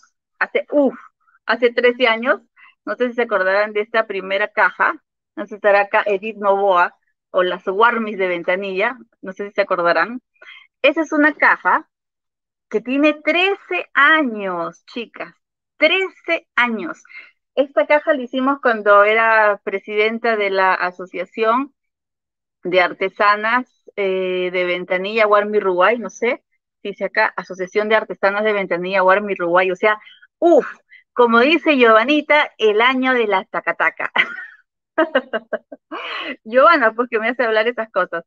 hace 13 años, no sé si se acordarán de esta primera caja, no sé si estará acá Edith Novoa o las Warmis de Ventanilla, no sé si se acordarán. Esa es una caja que tiene 13 años, chicas, 13 años. Esta caja la hicimos cuando era presidenta de la Asociación de Artesanas de Ventanilla, Guarmi, Uruguay, no sé, dice acá, Asociación de Artesanas de Ventanilla, Guarmi, Uruguay, o sea, uff, como dice Giovanita, el año de la tacataca. Giovanna, pues que me hace hablar esas cosas.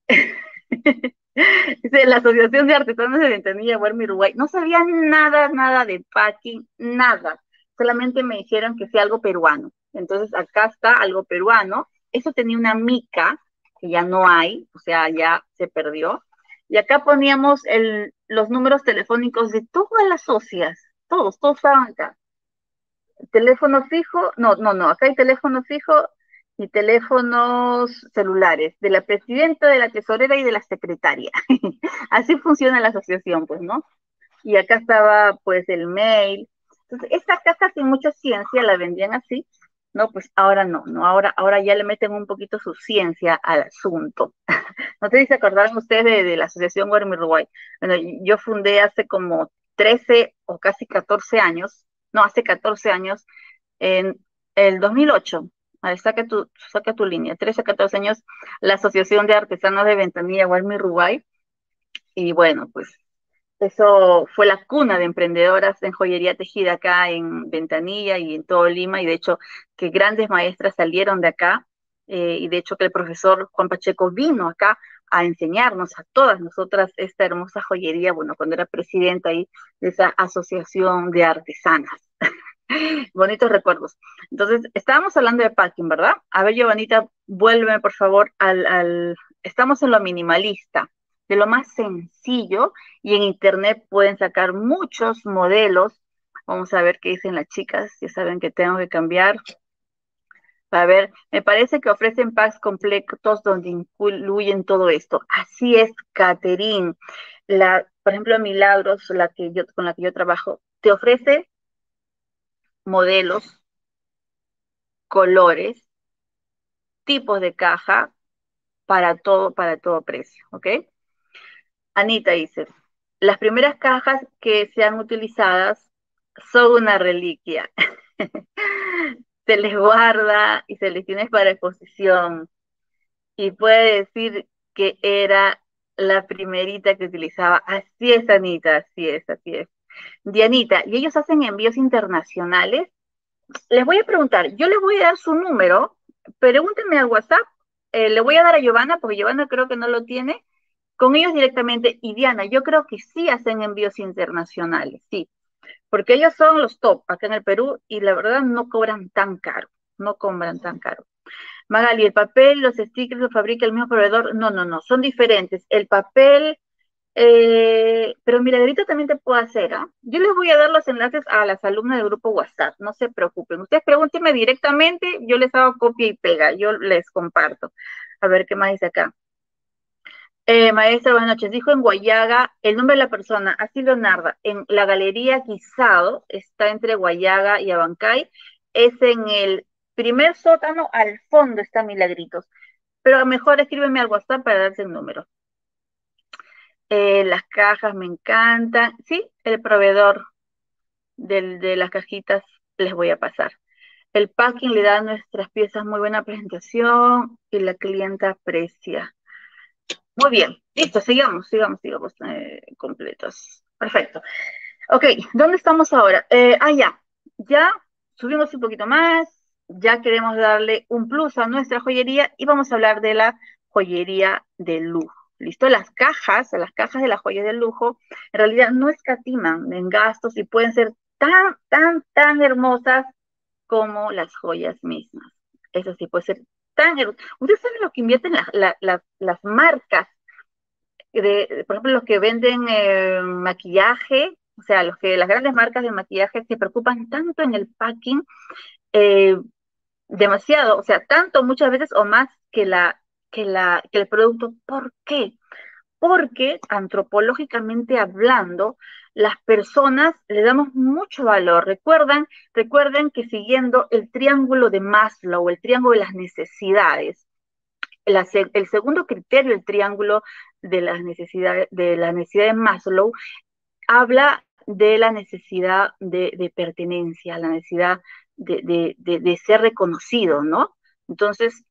Dice, la Asociación de Artesanos de Ventanilla, Guarmi, Uruguay. No sabía nada de packing, nada. Solamente me dijeron que sea algo peruano. Entonces, acá está algo peruano. Eso tenía una mica, que ya no hay, o sea, ya se perdió. Y acá poníamos los números telefónicos de todas las socias, todos estaban acá. Teléfono fijo, no, acá hay teléfono fijo y teléfonos celulares de la presidenta, de la tesorera y de la secretaria. Así funciona la asociación, pues, ¿no? Y acá estaba, pues, el mail. Entonces, esta caja sin mucha ciencia la vendían así, ¿no? Pues ahora no, ahora ya le meten un poquito su ciencia al asunto. No sé si se acordaron ustedes de la Asociación Guarmi Uruguay. Bueno, yo fundé hace como 13 o casi 14 años, no, hace 14 años, en el 2008. A ver, saca tu línea, 13 14 años, la Asociación de Artesanos de Ventanilla Guarmi Uruguay. Y bueno, pues eso fue la cuna de emprendedoras en joyería tejida acá en Ventanilla y en todo Lima, y de hecho que grandes maestras salieron de acá, y de hecho que el profesor Juan Pacheco vino acá a enseñarnos a todas nosotras esta hermosa joyería, bueno, cuando era presidenta ahí de esa asociación de artesanas. Bonitos recuerdos. Entonces, estábamos hablando de packing, ¿verdad? A ver, Giovanita, vuélveme por favor estamos en lo minimalista, de lo más sencillo, y en internet pueden sacar muchos modelos. Vamos a ver qué dicen las chicas, ya saben que tengo que cambiar. A ver, me parece que ofrecen packs completos donde incluyen todo esto. Así es, Caterín. Por ejemplo, Milagros, con la que yo trabajo, te ofrece modelos, colores, tipos de caja para todo precio, ¿ok? Anita dice, las primeras cajas que sean utilizadas son una reliquia. Se les guarda y se les tiene para exposición y puede decir que era la primerita que utilizaba. Así es, Anita, así es. Dianita, ¿y ellos hacen envíos internacionales? Les voy a preguntar, yo les voy a dar su número, pregúntenme al WhatsApp, le voy a dar a Giovanna, porque Giovanna creo que no lo tiene, con ellos directamente. Y Diana, yo creo que sí hacen envíos internacionales, sí, porque ellos son los top acá en el Perú y la verdad no cobran tan caro, no cobran tan caro. Magali, el papel, los stickers lo fabrica el mismo proveedor, no, son diferentes. El papel, pero Milagrito también te puedo hacer, ¿ah? Yo les voy a dar los enlaces a las alumnas del grupo WhatsApp, no se preocupen. Ustedes pregúntenme directamente, yo les hago copia y pega, yo les comparto. A ver qué más dice acá. Maestra, buenas noches. Dijo en Guayaga el nombre de la persona, así Leonardo, en la Galería Guisado, está entre Guayaga y Abancay, es en el primer sótano, al fondo está Milagritos. Pero mejor escríbeme al WhatsApp para darse el número. Las cajas me encantan. Sí, el proveedor de las cajitas les voy a pasar. El packing le da a nuestras piezas muy buena presentación y la clienta aprecia. Muy bien, listo, sigamos, completos. Perfecto. Ok, ¿dónde estamos ahora? Ya subimos un poquito más, ya queremos darle un plus a nuestra joyería y vamos a hablar de la joyería de lujo. ¿Listo? Las cajas de las joyas de lujo, en realidad no escatiman en gastos y pueden ser tan hermosas como las joyas mismas. Eso sí, puede ser tan hermoso. Ustedes saben lo que invierten las marcas por ejemplo, los que venden maquillaje, o sea, las grandes marcas de maquillaje se preocupan tanto en el packing, eh, demasiado, o sea, tanto muchas veces o más que el producto. ¿Por qué? Porque antropológicamente hablando, las personas le damos mucho valor. Recuerden que siguiendo el triángulo de Maslow, el triángulo de las necesidades, el segundo criterio, el triángulo de la necesidad de Maslow, habla de la necesidad de pertenencia, la necesidad de ser reconocido, ¿no? Entonces,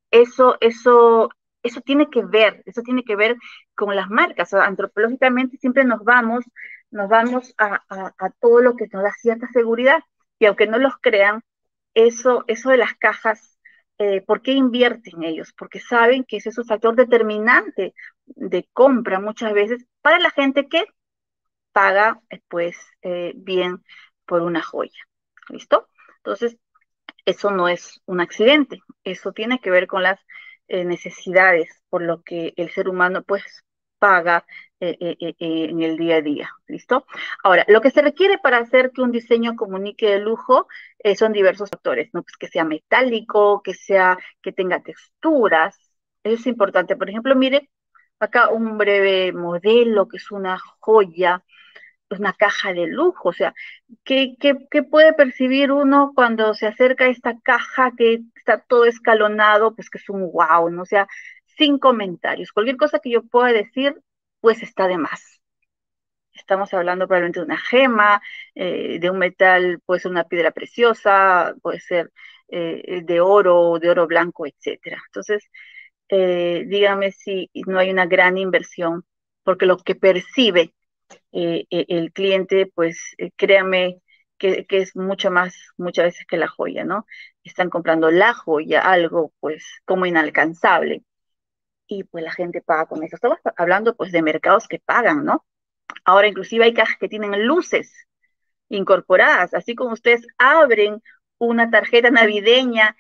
eso tiene que ver con las marcas. O sea, antropológicamente siempre nos vamos a todo lo que nos da cierta seguridad, y aunque no los crean, eso de las cajas, ¿por qué invierten ellos? Porque saben que ese es un factor determinante de compra muchas veces para la gente que paga, pues, bien por una joya. ¿Listo? Entonces, eso no es un accidente, eso tiene que ver con las necesidades, por lo que el ser humano, pues, paga en el día a día. ¿Listo? Ahora, lo que se requiere para hacer que un diseño comunique de lujo son diversos factores, ¿no? Pues que sea metálico, que tenga texturas. Eso es importante. Por ejemplo, mire, acá un breve modelo que es una joya, es una caja de lujo. O sea, ¿qué puede percibir uno cuando se acerca a esta caja que está todo escalonado? Pues que es un wow, ¿no? O sea, sin comentarios. Cualquier cosa que yo pueda decir, pues está de más. Estamos hablando probablemente de una gema, de un metal, puede ser una piedra preciosa, puede ser de oro blanco, etcétera. Entonces, dígame si no hay una gran inversión, porque lo que percibe el cliente, pues créame que es mucho más, muchas veces que la joya, ¿no? Están comprando la joya, algo pues como inalcanzable, y pues la gente paga con eso. Estamos hablando pues de mercados que pagan, ¿no? Ahora inclusive hay cajas que tienen luces incorporadas, así como ustedes abren una tarjeta navideña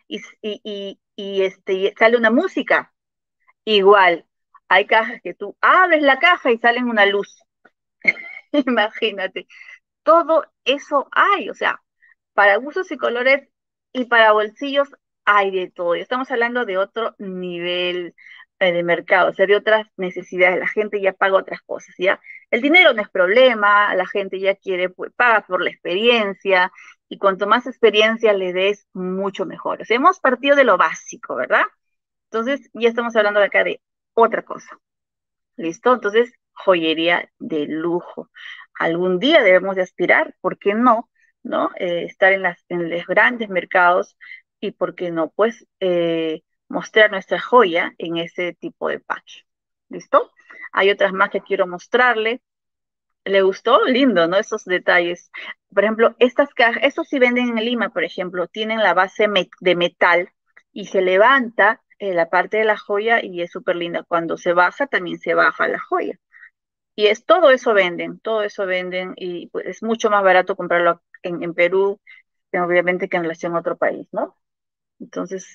y sale una música, igual hay cajas que tú abres la caja y salen una luz. Imagínate, todo eso hay, o sea, para gustos y colores y para bolsillos hay de todo. Y estamos hablando de otro nivel de mercado, o sea, de otras necesidades. La gente ya paga otras cosas, ¿ya? El dinero no es problema, la gente ya quiere, pues, paga por la experiencia, y cuanto más experiencia le des, mucho mejor. O sea, hemos partido de lo básico, ¿verdad? Entonces, ya estamos hablando de acá de otra cosa. ¿Listo? Entonces, joyería de lujo. Algún día debemos de aspirar, ¿por qué no? ¿No? Estar en los grandes mercados y, ¿por qué no? Pues mostrar nuestra joya en ese tipo de pack. ¿Listo? Hay otras más que quiero mostrarle. ¿Le gustó? Lindo, ¿no? Esos detalles. Por ejemplo, estas cajas, estos sí venden en Lima, por ejemplo, tienen la base de metal y se levanta la parte de la joya y es súper linda. Cuando se baja, también se baja la joya. Y es todo eso venden y pues, es mucho más barato comprarlo en Perú, obviamente, que en relación a otro país, ¿no? Entonces,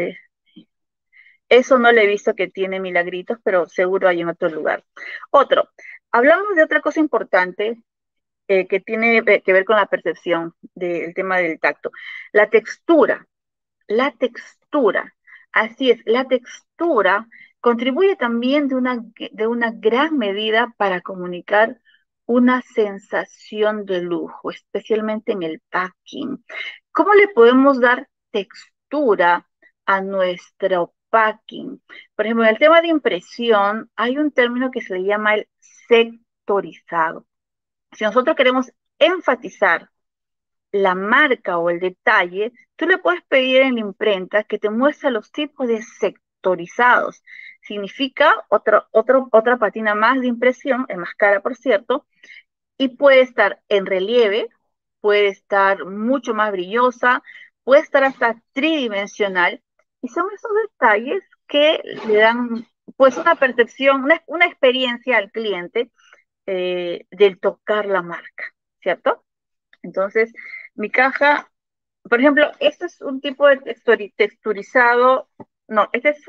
eso no le he visto que tiene milagritos, pero seguro hay en otro lugar. Otro, hablamos de otra cosa importante que tiene que ver con la percepción del tema del tacto. La textura, la textura, así es, la textura contribuye también de una gran medida para comunicar una sensación de lujo, especialmente en el packing. ¿Cómo le podemos dar textura a nuestro packing? Por ejemplo, en el tema de impresión, hay un término que se le llama el sectorizado. Si nosotros queremos enfatizar la marca o el detalle, tú le puedes pedir en la imprenta que te muestre los tipos de sectorizados. Significa otra patina más de impresión, es más cara, por cierto, y puede estar en relieve, puede estar mucho más brillosa, puede estar hasta tridimensional, y son esos detalles que le dan pues una percepción, una experiencia al cliente del tocar la marca, ¿cierto? Entonces, mi caja, por ejemplo, este es un tipo de texturizado, no, este es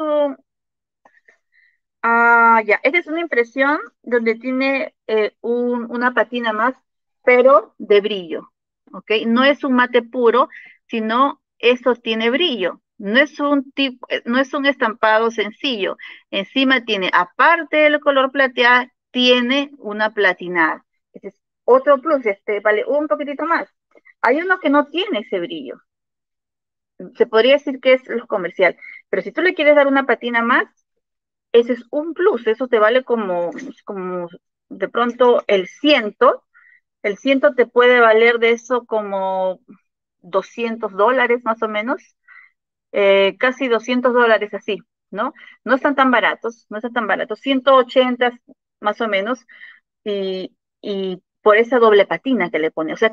esta es una impresión donde tiene una patina más, pero de brillo, ¿ok? No es un mate puro, sino eso tiene brillo. No es un estampado sencillo. Encima tiene, aparte del color plateado, tiene una platinada. Este es otro plus, este vale un poquitito más. Hay uno que no tiene ese brillo. Se podría decir que es lo comercial, pero si tú le quieres dar una patina más, ese es un plus, eso te vale como de pronto el ciento te puede valer de eso como $200 más o menos, casi $200 así, ¿no? No están tan baratos, no están tan baratos, 180 más o menos, y por esa doble patina que le pone. O sea,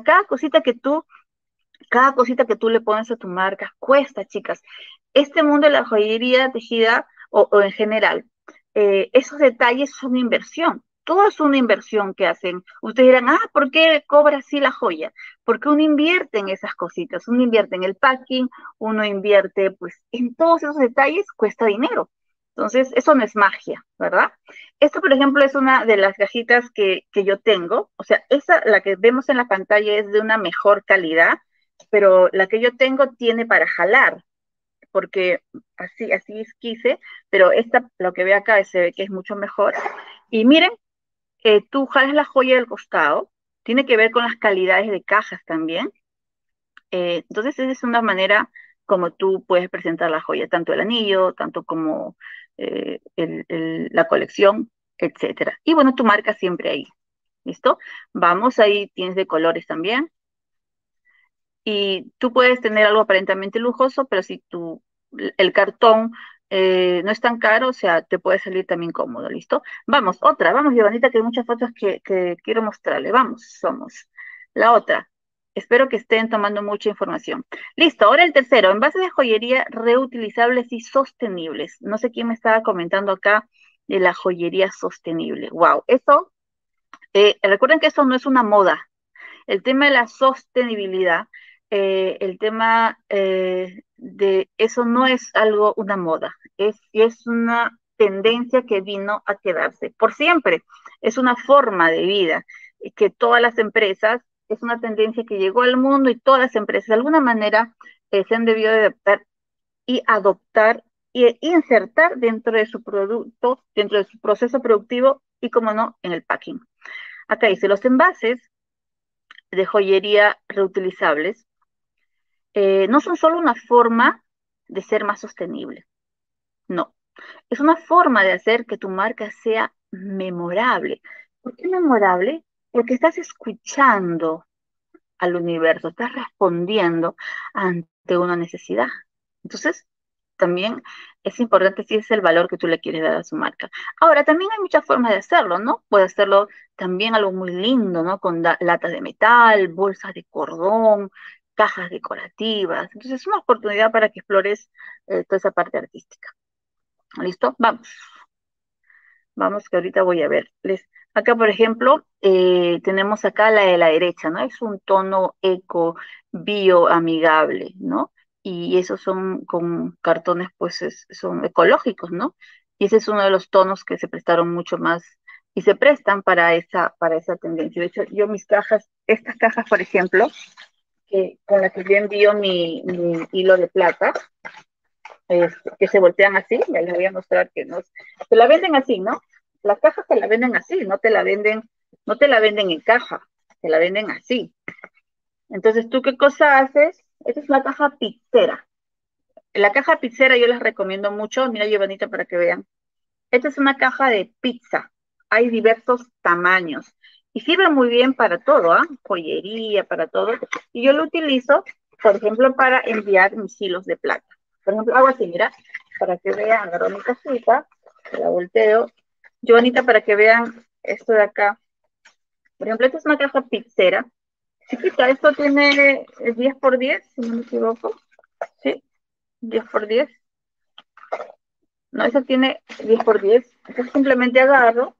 cada cosita que tú le pones a tu marca cuesta, chicas. Este mundo de la joyería tejida o en general, esos detalles son inversión. Todo es una inversión que hacen. Ustedes dirán, ¿por qué cobra así la joya? Porque uno invierte en esas cositas, uno invierte en el packing, uno invierte pues en todos esos detalles, cuesta dinero. Entonces, eso no es magia, ¿verdad? Esto, por ejemplo, es una de las cajitas que yo tengo. O sea, esa, la que vemos en la pantalla es de una mejor calidad, pero la que yo tengo tiene para jalar, porque así quise, pero esta, lo que ve acá, se ve que es mucho mejor. Y miren, tú jalas la joya del costado, tiene que ver con las calidades de cajas también. Entonces, esa es una manera como tú puedes presentar la joya, tanto el anillo, tanto como la colección, etcétera. Y bueno, tu marca siempre ahí. ¿Listo? Vamos, ahí tienes de colores también. Y tú puedes tener algo aparentemente lujoso, pero si el cartón no es tan caro, o sea, te puede salir también cómodo, ¿listo? Vamos, otra, vamos, Giovanita, que hay muchas fotos que quiero mostrarle. Vamos, somos. La otra. Espero que estén tomando mucha información. Listo, ahora el tercero, envases de joyería reutilizables y sostenibles. No sé quién me estaba comentando acá de la joyería sostenible. Wow, eso, recuerden que eso no es una moda, el tema de la sostenibilidad, el tema de eso no es algo, una moda, es una tendencia que vino a quedarse por siempre. Es una forma de vida que todas las empresas, es una tendencia que llegó al mundo y todas las empresas de alguna manera se han debido de adaptar y adoptar e insertar dentro de su producto, dentro de su proceso productivo y, como no, en el packing. Acá dice, los envases de joyería reutilizables no son solo una forma de ser más sostenible, no, es una forma de hacer que tu marca sea memorable. ¿Por qué memorable? Porque estás escuchando al universo, estás respondiendo ante una necesidad. Entonces, también es importante si es el valor que tú le quieres dar a su marca. Ahora, también hay muchas formas de hacerlo, ¿no? Puede hacerlo también algo muy lindo, ¿no? Con latas de metal, bolsas de cordón, cajas decorativas. Entonces, es una oportunidad para que explores toda esa parte artística. ¿Listo? Vamos. Vamos, que ahorita voy a verles. Acá, por ejemplo, tenemos acá la de la derecha, ¿no? Es un tono eco, bioamigable, ¿no? Y esos son con cartones, pues son ecológicos, ¿no? Y ese es uno de los tonos que se prestaron mucho más y se prestan para esa tendencia. De hecho, yo mis cajas, estas cajas, por ejemplo, con las que yo envío mi hilo de plata, que se voltean así, ya les voy a mostrar que no, te la venden así, ¿no? Las cajas te la venden así, no te la venden en caja, te la venden así. Entonces, ¿tú qué cosa haces? Esta es una caja pizzera. La caja pizzera yo les recomiendo mucho, mira Giovanita para que vean. Esta es una caja de pizza, hay diversos tamaños y sirve muy bien para todo, ¿ah? Joyería, para todo. Y yo lo utilizo, por ejemplo, para enviar mis hilos de plata. Por ejemplo, hago así, mira, para que vean, agarro mi cajita, la volteo. Yo, Anita, para que vean esto de acá. Por ejemplo, esta es una caja pizzera. Chiquita, esto tiene 10 por 10, si no me equivoco. Sí, 10 por 10. No, eso tiene 10 por 10. Entonces simplemente agarro,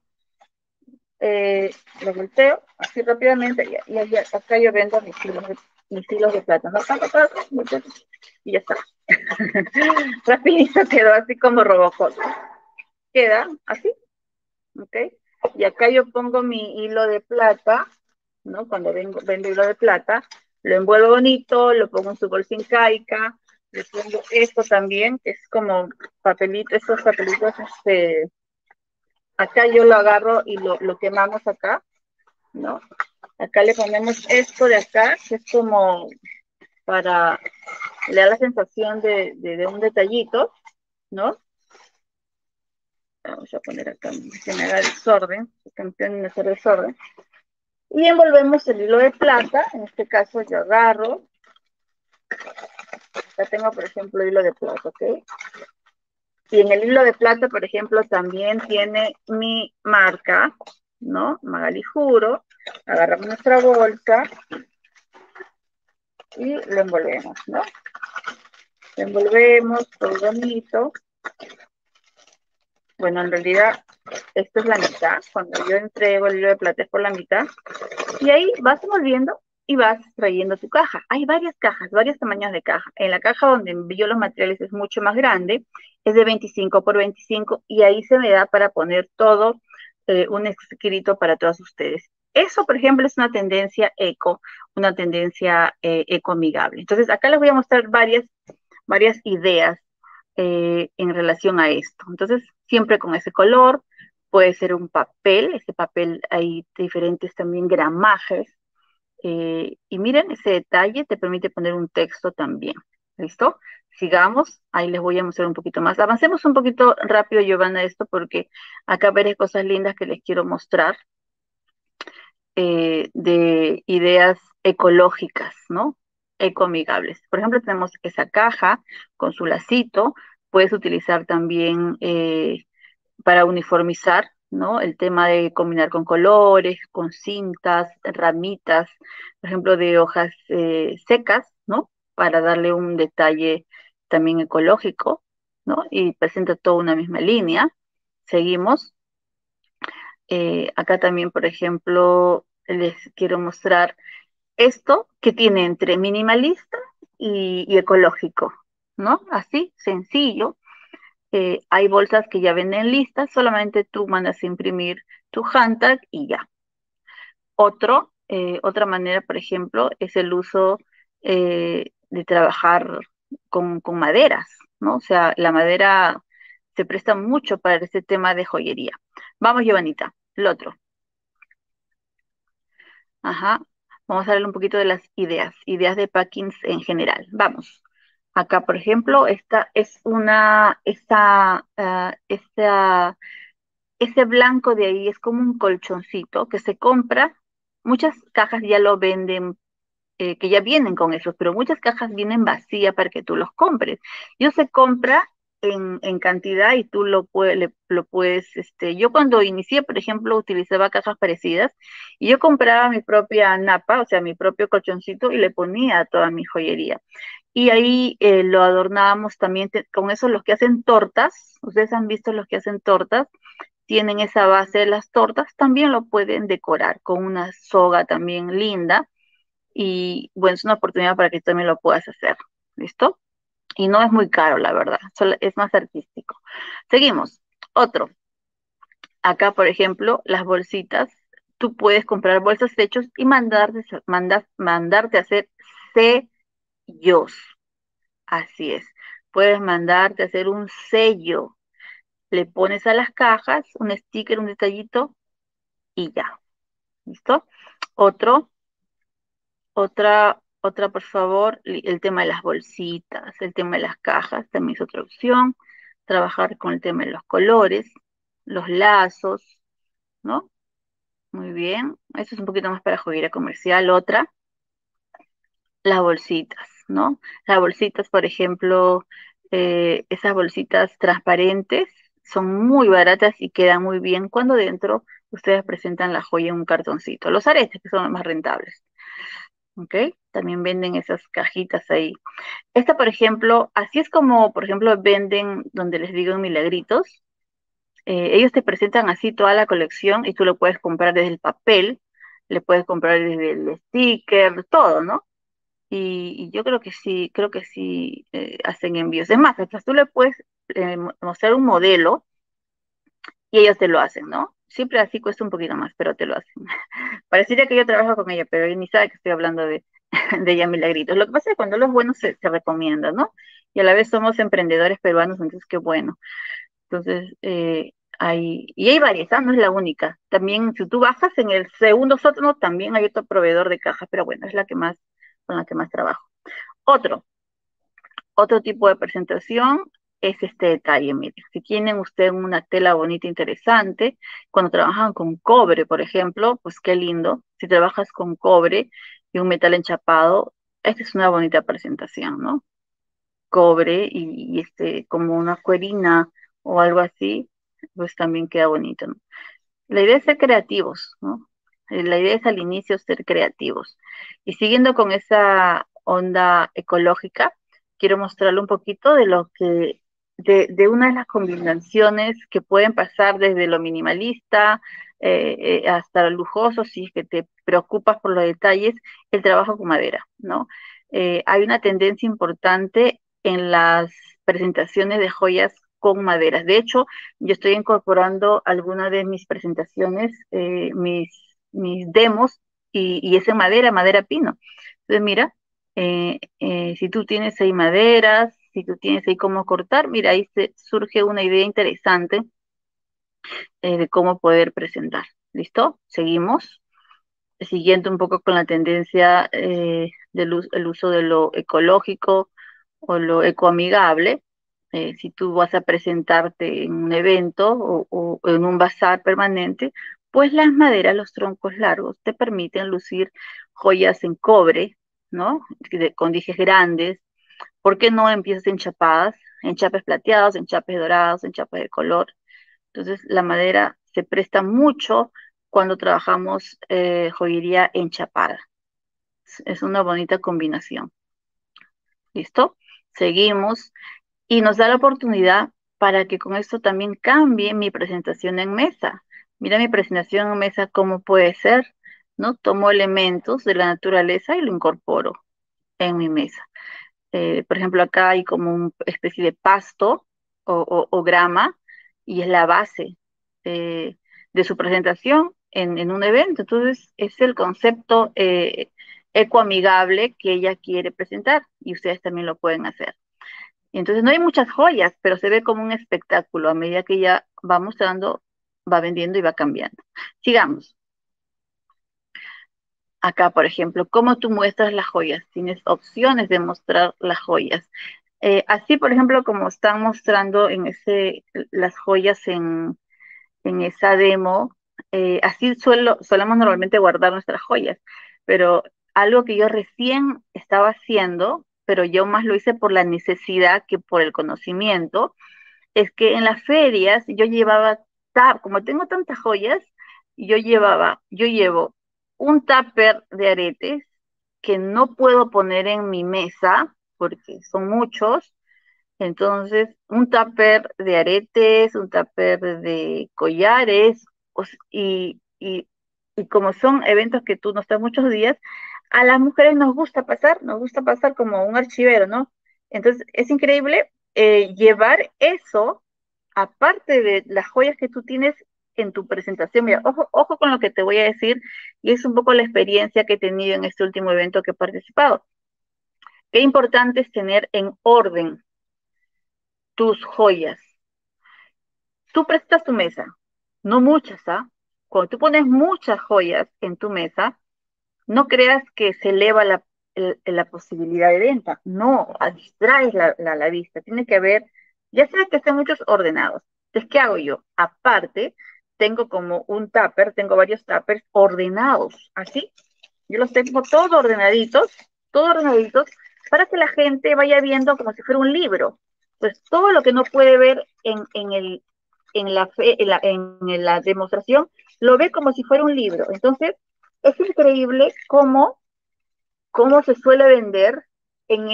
lo volteo así rápidamente y acá yo vendo mis hilos de plátano. Y ya está. Rapidito quedó así como Robocop. Queda así, ¿ok? Y acá yo pongo mi hilo de plata, ¿no? Cuando vendo hilo de plata, lo envuelvo bonito, lo pongo en su bolsa incaica, le pongo esto también, que es como papelito, estos papelitos, acá yo lo agarro y lo quemamos acá, ¿no? Acá le ponemos esto de acá, que es como para, le da la sensación de un detallito, ¿no? Vamos a poner acá, que me haga desorden, campeón en hacer desorden. Y envolvemos el hilo de plata, en este caso yo agarro, acá tengo por ejemplo hilo de plata, ¿ok? Y en el hilo de plata, por ejemplo, también tiene mi marca, ¿no? Magali Juro. Agarramos nuestra bolsa y lo envolvemos, ¿no? Lo envolvemos todo bonito. Bueno, en realidad, esto es la mitad. Cuando yo entrego el hilo de plata es por la mitad. Y ahí vas envolviendo y vas trayendo tu caja. Hay varias cajas, varios tamaños de caja. En la caja donde envío los materiales es mucho más grande, es de 25 por 25 y ahí se me da para poner todo un escrito para todos ustedes. Eso, por ejemplo, es una tendencia eco, una tendencia ecoamigable. Entonces, acá les voy a mostrar varias ideas en relación a esto. Entonces, siempre con ese color, puede ser un papel, ese papel hay diferentes también gramajes, y miren, ese detalle te permite poner un texto también. ¿Listo? Sigamos, ahí les voy a mostrar un poquito más. Avancemos un poquito rápido, Giovanna, esto porque acá veré cosas lindas que les quiero mostrar de ideas ecológicas, ¿no? Ecoamigables. Por ejemplo, tenemos esa caja con su lacito. Puedes utilizar también para uniformizar, ¿no? El tema de combinar con colores, con cintas, ramitas, por ejemplo, de hojas secas, ¿no? Para darle un detalle también ecológico, ¿no? Y presenta toda una misma línea. Seguimos. Acá también, por ejemplo, les quiero mostrar esto que tiene entre minimalista y ecológico, ¿no? Así, sencillo. Hay bolsas que ya venden listas, solamente tú mandas a imprimir tu handtag y ya. Otra manera, por ejemplo, es el uso de trabajar con maderas, ¿no? O sea, la madera se presta mucho para este tema de joyería. Vamos, Giovanita, el otro. Ajá. Vamos a hablar un poquito de las ideas de packings en general. Vamos. Acá, por ejemplo, esta es ese blanco de ahí es como un colchoncito que se compra. Muchas cajas ya lo venden, que ya vienen con esos, pero muchas cajas vienen vacías para que tú los compres. Yo se compra en cantidad y tú lo puedes, yo cuando inicié, por ejemplo, utilizaba cajas parecidas y yo compraba mi propia napa, o sea, mi propio colchoncito y le ponía toda mi joyería. Y ahí lo adornábamos también con eso los que hacen tortas. Ustedes han visto los que hacen tortas, tienen esa base de las tortas, también lo pueden decorar con una soga también linda. Y bueno, es una oportunidad para que tú también lo puedas hacer. ¿Listo? Y no es muy caro, la verdad, solo es más artístico. Seguimos. Otro. Acá, por ejemplo, las bolsitas. Tú puedes comprar bolsas hechos y mandarte a hacer sellos. Así es. Puedes mandarte a hacer un sello. Le pones a las cajas un sticker, un detallito y ya. ¿Listo? Otro, otra, por favor, el tema de las bolsitas, el tema de las cajas, también es otra opción. Trabajar con el tema de los colores, los lazos, ¿no? Muy bien. Eso es un poquito más para joyería comercial. Otra, las bolsitas, ¿no? Las bolsitas, por ejemplo, esas bolsitas transparentes son muy baratas y quedan muy bien cuando dentro ustedes presentan la joya en un cartoncito. Los aretes, que son los más rentables, ¿ok? También venden esas cajitas ahí. Esta, por ejemplo, así es como, por ejemplo, venden donde les digo en Milagritos. Ellos te presentan así toda la colección y tú lo puedes comprar desde el papel, le puedes comprar desde el sticker, todo, ¿no? Y yo creo que sí hacen envíos. Es más, hasta tú le puedes mostrar un modelo y ellos te lo hacen, ¿no? Siempre así cuesta un poquito más, pero te lo hacen. Parecería que yo trabajo con ella, pero ella ni sabe que estoy hablando de ella Milagritos. Lo que pasa es que cuando los buenos se recomiendan, ¿no? Y a la vez somos emprendedores peruanos, entonces qué bueno. Entonces, hay varias, ¿ah? No es la única. También, si tú bajas en el segundo sótano, también hay otro proveedor de cajas, pero bueno, es con la que más trabajo. Otro, otro tipo de presentación es este detalle, mire. Si tienen ustedes una tela bonita, interesante, cuando trabajan con cobre, por ejemplo, pues qué lindo. Si trabajas con cobre y un metal enchapado, esta es una bonita presentación, ¿no? Cobre y como una cuerina o algo así, pues también queda bonito, ¿no? La idea es ser creativos, ¿no? La idea es al inicio ser creativos. Y siguiendo con esa onda ecológica, quiero mostrarle un poquito de de una de las combinaciones que pueden pasar desde lo minimalista, hasta lujoso, si es que te preocupas por los detalles, el trabajo con madera, ¿no? Hay una tendencia importante en las presentaciones de joyas con maderas. De hecho, yo estoy incorporando algunas de mis presentaciones, mis demos, y es en madera, madera pino. Entonces, mira, si tú tienes ahí maderas, si tú tienes ahí cómo cortar, mira, ahí surge una idea interesante de cómo poder presentar. ¿Listo? Seguimos. Siguiendo un poco con la tendencia el uso de lo ecológico o lo ecoamigable. Si tú vas a presentarte en un evento o en un bazar permanente, pues las maderas, los troncos largos, te permiten lucir joyas en cobre, ¿no? Con dijes grandes. ¿Por qué no empiezas enchapadas? Enchapes plateados, enchapes dorados, enchapes de color. Entonces, la madera se presta mucho cuando trabajamos joyería enchapada. Es una bonita combinación. ¿Listo? Seguimos y nos da la oportunidad para que con esto también cambie mi presentación en mesa. Mira mi presentación en mesa cómo puede ser, ¿no? Tomo elementos de la naturaleza y lo incorporo en mi mesa. Por ejemplo, acá hay como una especie de pasto o grama y es la base de su presentación en un evento. Entonces, es el concepto ecoamigable que ella quiere presentar y ustedes también lo pueden hacer. Entonces, no hay muchas joyas, pero se ve como un espectáculo a medida que ella va mostrando, va vendiendo y va cambiando. Sigamos. Acá, por ejemplo, ¿cómo tú muestras las joyas? Tienes opciones de mostrar las joyas. Así, por ejemplo, como están mostrando las joyas en esa demo, así solemos normalmente guardar nuestras joyas, pero algo que yo recién estaba haciendo, pero yo más lo hice por la necesidad que por el conocimiento, es que en las ferias yo llevaba, como tengo tantas joyas, yo llevo un tupper de aretes que no puedo poner en mi mesa porque son muchos. Entonces, un tupper de aretes, un tupper de collares, y como son eventos que tú no estás muchos días, a las mujeres nos gusta pasar como un archivero, ¿no? Entonces, es increíble llevar eso, aparte de las joyas que tú tienes en tu presentación. Mira, ojo, ojo con lo que te voy a decir, y es un poco la experiencia que he tenido en este último evento que he participado. Qué importante es tener en orden tus joyas. Tú prestas tu mesa, no muchas, ¿ah? Cuando tú pones muchas joyas en tu mesa, no creas que se eleva la posibilidad de venta. No, distraes la vista. Tiene que haber, ya sea que estén muchos ordenados. Entonces, ¿qué hago yo? Aparte, tengo como un tupper, tengo varios tuppers ordenados, así. Yo los tengo todos ordenaditos, para que la gente vaya viendo como si fuera un libro. Pues todo lo que no puede ver en la demostración, lo ve como si fuera un libro. Entonces, es increíble cómo se suele vender en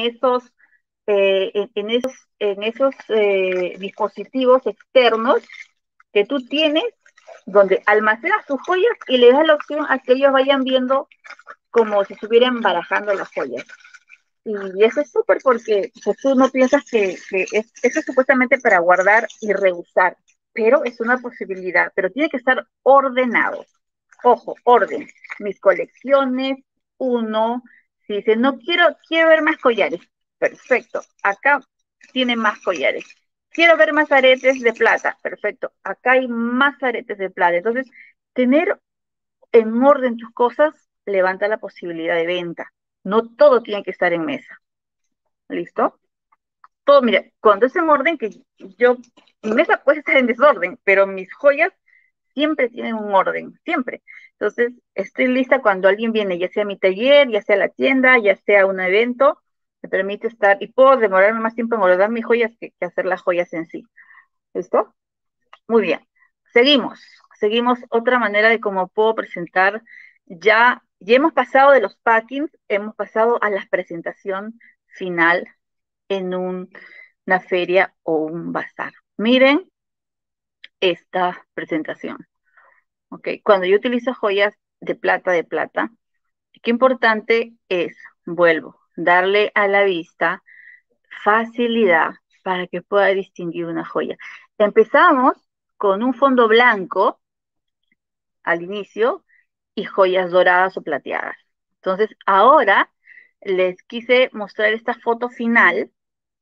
esos dispositivos externos que tú tienes, donde almacenas tus joyas y le das la opción a que ellos vayan viendo como si estuvieran barajando las joyas. Y eso es súper porque pues, tú no piensas que eso es supuestamente para guardar y reusar, pero es una posibilidad, pero tiene que estar ordenado. Ojo, orden. Mis colecciones, uno, si dice, no quiero ver más collares, perfecto, acá tiene más collares. Quiero ver más aretes de plata, perfecto, acá hay más aretes de plata. Entonces, tener en orden tus cosas levanta la posibilidad de venta. No todo tiene que estar en mesa. ¿Listo? Todo, mira, cuando es en orden, que yo, mi mesa puede estar en desorden, pero mis joyas siempre tienen un orden, siempre. Entonces, estoy lista cuando alguien viene, ya sea a mi taller, ya sea a la tienda, ya sea a un evento, me permite estar, y puedo demorarme más tiempo en guardar mis joyas que hacer las joyas en sí. ¿Listo? Muy bien. Seguimos. Seguimos otra manera de cómo puedo presentar. Ya hemos pasado de los packings, hemos pasado a la presentación final en una feria o un bazar. Miren esta presentación. ¿ok? Cuando yo utilizo joyas de plata, qué importante es, vuelvo, darle a la vista facilidad para que pueda distinguir una joya. Empezamos con un fondo blanco al inicio y joyas doradas o plateadas. Entonces, ahora les quise mostrar esta foto final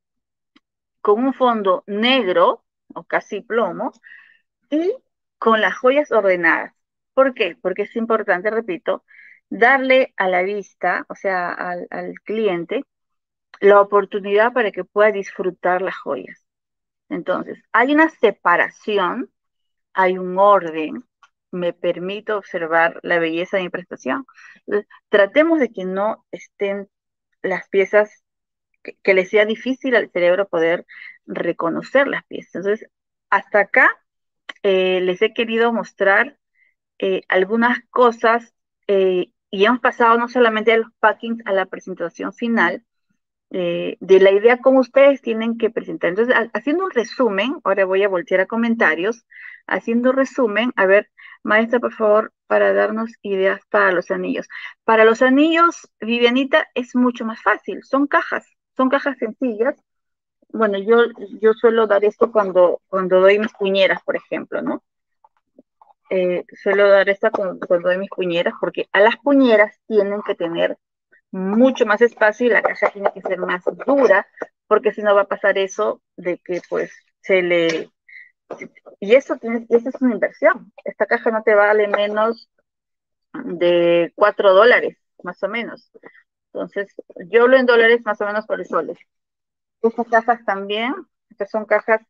con un fondo negro o casi plomo y con las joyas ordenadas. ¿Por qué? Porque es importante, repito, darle a la vista, o sea, al cliente, la oportunidad para que pueda disfrutar las joyas. Entonces, hay una separación, hay un orden, me permito observar la belleza de mi prestación. Entonces, tratemos de que no estén las piezas, que le sea difícil al cerebro poder reconocer las piezas. Entonces, hasta acá les he querido mostrar algunas cosas y hemos pasado no solamente de los packings a la presentación final, de la idea cómo ustedes tienen que presentar. Entonces, haciendo un resumen, ahora voy a voltear a comentarios, haciendo un resumen, a ver, maestra, por favor, para darnos ideas para los anillos. Para los anillos, Vivianita, es mucho más fácil, son cajas sencillas. Bueno, yo suelo dar esto cuando doy mis puñeras, por ejemplo, ¿no? Suelo dar esta cuando doy mis puñeras, porque a las puñeras tienen que tener mucho más espacio y la caja tiene que ser más dura, porque si no va a pasar eso de que pues se le... Y eso es una inversión. Esta caja no te vale menos de $4, más o menos. Entonces, yo hablo en dólares más o menos por soles. Estas cajas también, estas son cajas,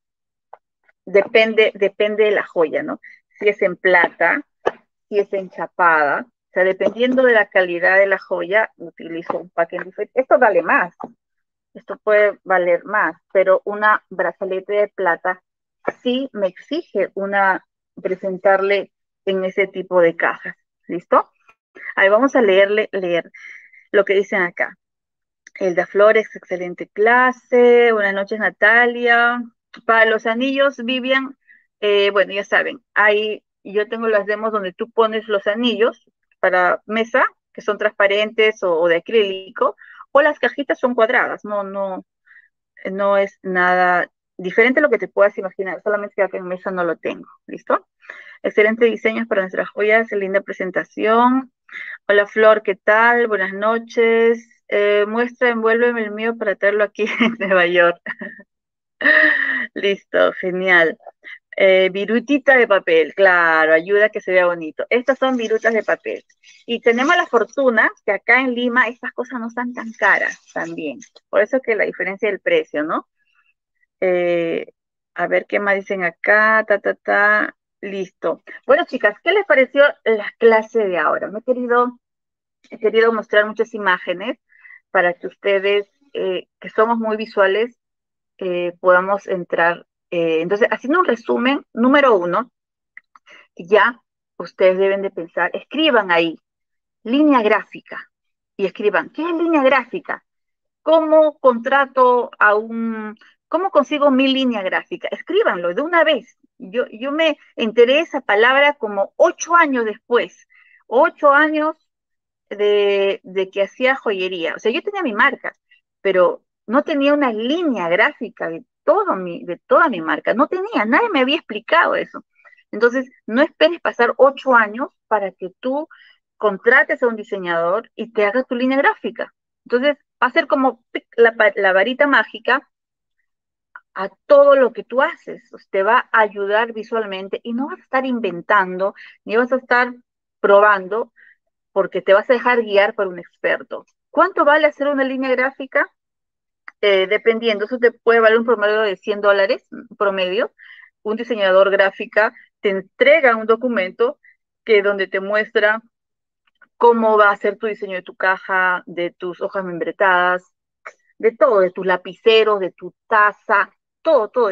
depende de la joya, ¿no? Si es en plata, si es enchapada, o sea, dependiendo de la calidad de la joya, utilizo un paquete diferente. Esto vale más, esto puede valer más, pero una brazalete de plata sí me exige presentarle en ese tipo de cajas. ¿Listo? Ahí vamos a leer lo que dicen acá. Elda Flores, excelente clase. Buenas noches, Natalia. Para los anillos, Vivian, bueno, ya saben, yo tengo las demos donde tú pones los anillos para mesa, que son transparentes o de acrílico, o las cajitas son cuadradas, no es nada diferente a lo que te puedas imaginar, solamente que acá en mesa no lo tengo, ¿listo? Excelente diseños para nuestras joyas, linda presentación. Hola Flor, ¿qué tal? Buenas noches. Muestra, envuélveme el mío para traerlo aquí en Nueva York. Listo, genial. Virutita de papel, claro, ayuda a que se vea bonito. Estas son virutas de papel. Y tenemos la fortuna que acá en Lima estas cosas no están tan caras también. Por eso que la diferencia del precio, ¿no? Eh, a ver qué más dicen acá, listo. Bueno, chicas, ¿qué les pareció la clase de ahora? He querido mostrar muchas imágenes para que ustedes, que somos muy visuales, podamos entrar. Entonces, haciendo un resumen, número uno, ya ustedes deben de pensar, escriban ahí, línea gráfica, y escriban, ¿qué es línea gráfica? ¿Cómo contrato cómo consigo mi línea gráfica? Escríbanlo de una vez. Yo me enteré de esa palabra como 8 años después, 8 años de que hacía joyería. O sea, yo tenía mi marca, pero no tenía una línea gráfica de toda mi marca. No tenía, nadie me había explicado eso. Entonces, no esperes pasar 8 años para que tú contrates a un diseñador y te haga tu línea gráfica. Entonces, va a ser como la varita mágica a todo lo que tú haces. Te va a ayudar visualmente y no vas a estar inventando, ni vas a estar probando, porque te vas a dejar guiar por un experto. ¿Cuánto vale hacer una línea gráfica? Dependiendo, eso te puede valer un promedio de $100, promedio. Un diseñador gráfica te entrega un documento donde te muestra cómo va a ser tu diseño de tu caja, de tus hojas membretadas, de todo, de tus lapiceros, de tu taza, todo,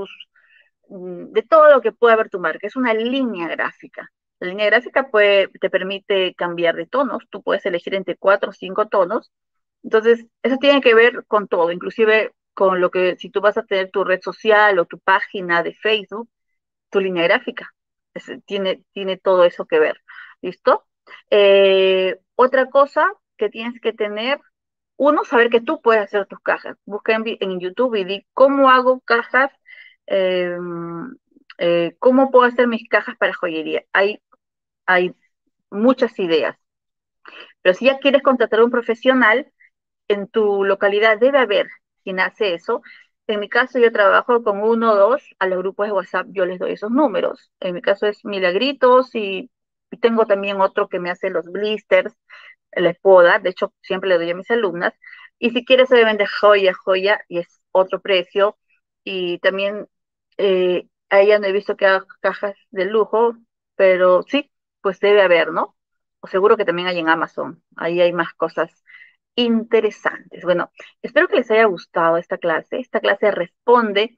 de todo lo que pueda ver tu marca. Es una línea gráfica. La línea gráfica te permite cambiar de tonos. Tú puedes elegir entre 4 o 5 tonos. Entonces, eso tiene que ver con todo, inclusive con lo que, si tú vas a tener tu red social o tu página de Facebook, tu línea gráfica. tiene todo eso que ver. ¿Listo? Otra cosa que tienes que tener, uno, saber que tú puedes hacer tus cajas. Busca en YouTube y di cómo hago cajas, eh, cómo puedo hacer mis cajas para joyería. Hay muchas ideas. Pero si ya quieres contratar a un profesional, en tu localidad debe haber quien hace eso. En mi caso, yo trabajo con uno o dos, a los grupos de WhatsApp yo les doy esos números. En mi caso es Milagritos y tengo también otro que me hace los blisters, les puedo dar, de hecho siempre le doy a mis alumnas. Y si quieres, obviamente, joya, y es otro precio. Y también a ella no he visto que haga cajas de lujo, pero sí, pues debe haber, ¿no? O seguro que también hay en Amazon, ahí hay más cosas interesantes. Bueno, espero que les haya gustado esta clase. Esta clase responde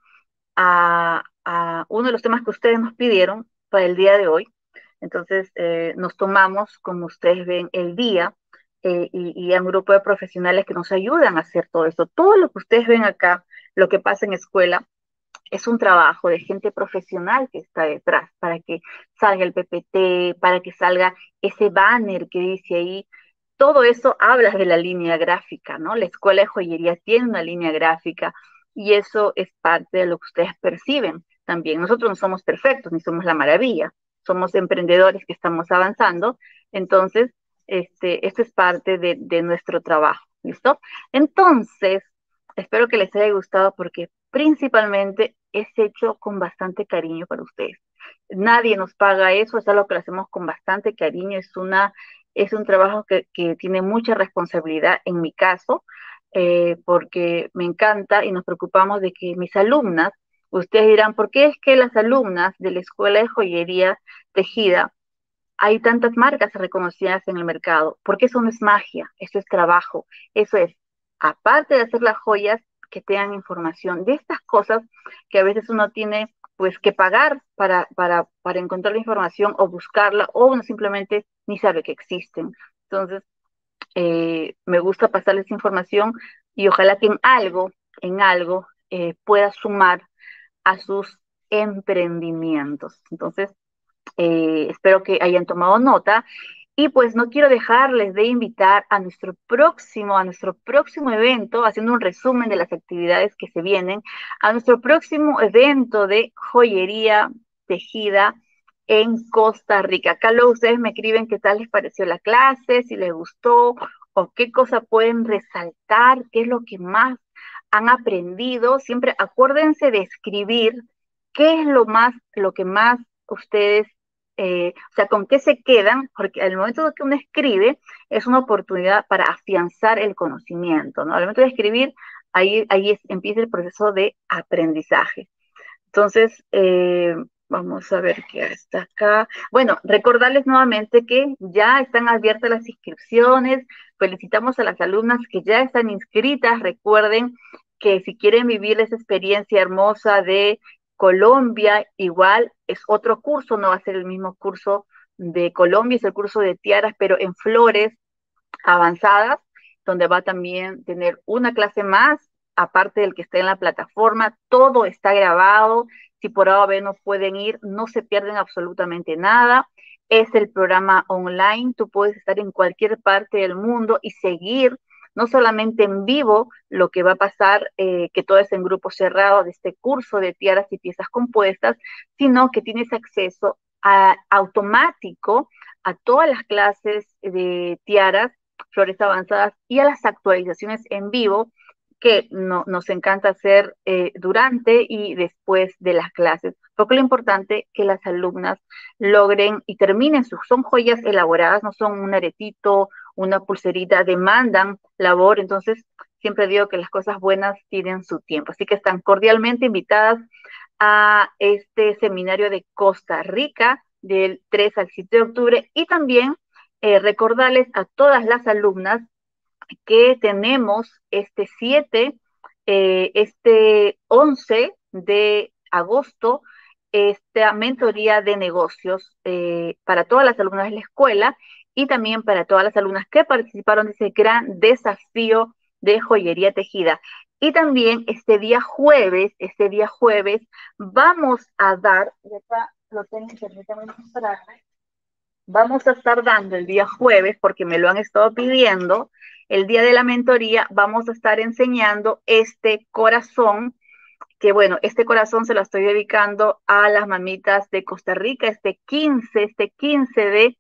a uno de los temas que ustedes nos pidieron para el día de hoy. Entonces, nos tomamos, como ustedes ven, el día y a un grupo de profesionales que nos ayudan a hacer todo esto. Todo lo que ustedes ven acá, lo que pasa en escuela, es un trabajo de gente profesional que está detrás para que salga el PPT, para que salga ese banner que dice ahí. Todo eso habla de la línea gráfica, ¿no? La escuela de joyería tiene una línea gráfica y eso es parte de lo que ustedes perciben también. Nosotros no somos perfectos ni somos la maravilla, somos emprendedores que estamos avanzando, entonces esto es parte de nuestro trabajo, ¿listo? Entonces, espero que les haya gustado porque principalmente es hecho con bastante cariño para ustedes. Nadie nos paga eso, es algo que lo hacemos con bastante cariño, es un trabajo que tiene mucha responsabilidad en mi caso, porque me encanta y nos preocupamos de que mis alumnas, ustedes dirán, ¿por qué es que las alumnas de la Escuela de Joyería Tejida hay tantas marcas reconocidas en el mercado? Porque eso no es magia, eso es trabajo, eso es, aparte de hacer las joyas, que tengan información de estas cosas que a veces uno tiene pues que pagar para encontrar la información o buscarla, o uno simplemente ni sabe que existen. Entonces, me gusta pasarles información y ojalá que en algo pueda sumar a sus emprendimientos. Entonces, espero que hayan tomado nota. Y pues no quiero dejarles de invitar a nuestro próximo evento, haciendo un resumen de las actividades que se vienen, a nuestro próximo evento de joyería tejida en Costa Rica. Acá luego ustedes me escriben qué tal les pareció la clase, si les gustó o qué cosa pueden resaltar, qué es lo que más han aprendido. Siempre acuérdense de escribir qué es lo que más ustedes, o sea, con qué se quedan, porque al momento de que uno escribe es una oportunidad para afianzar el conocimiento, ¿no? Al momento de escribir, empieza el proceso de aprendizaje. Entonces, vamos a ver qué está acá. Bueno, recordarles nuevamente que ya están abiertas las inscripciones. Felicitamos a las alumnas que ya están inscritas. Recuerden que si quieren vivir esa experiencia hermosa de Colombia, igual es otro curso, no va a ser el mismo curso de Colombia, es el curso de tiaras, pero en flores avanzadas, donde va a también tener una clase más, aparte del que está en la plataforma. Todo está grabado. Si por A o B no pueden ir, no se pierden absolutamente nada. Es el programa online, tú puedes estar en cualquier parte del mundo y seguir no solamente en vivo lo que va a pasar, que todo es en grupo cerrado de este curso de tiaras y piezas compuestas, sino que tienes acceso automático a todas las clases de tiaras, flores avanzadas y a las actualizaciones en vivo que nos encanta hacer durante y después de las clases, porque lo importante es que las alumnas logren y terminen son joyas elaboradas, no son un aretito, una pulserita, demandan labor. Entonces siempre digo que las cosas buenas tienen su tiempo, así que están cordialmente invitadas a este seminario de Costa Rica del 3 al 7 de octubre y también recordarles a todas las alumnas que tenemos este 11 de agosto, esta mentoría de negocios para todas las alumnas de la escuela y también para todas las alumnas que participaron de ese gran desafío de joyería tejida. Y también este día jueves, vamos a dar, y acá lo tengo, permítame mostrarles. Vamos a estar dando el día jueves, porque me lo han estado pidiendo, el día de la mentoría, vamos a estar enseñando este corazón, que bueno, este corazón se lo estoy dedicando a las mamitas de Costa Rica, este 15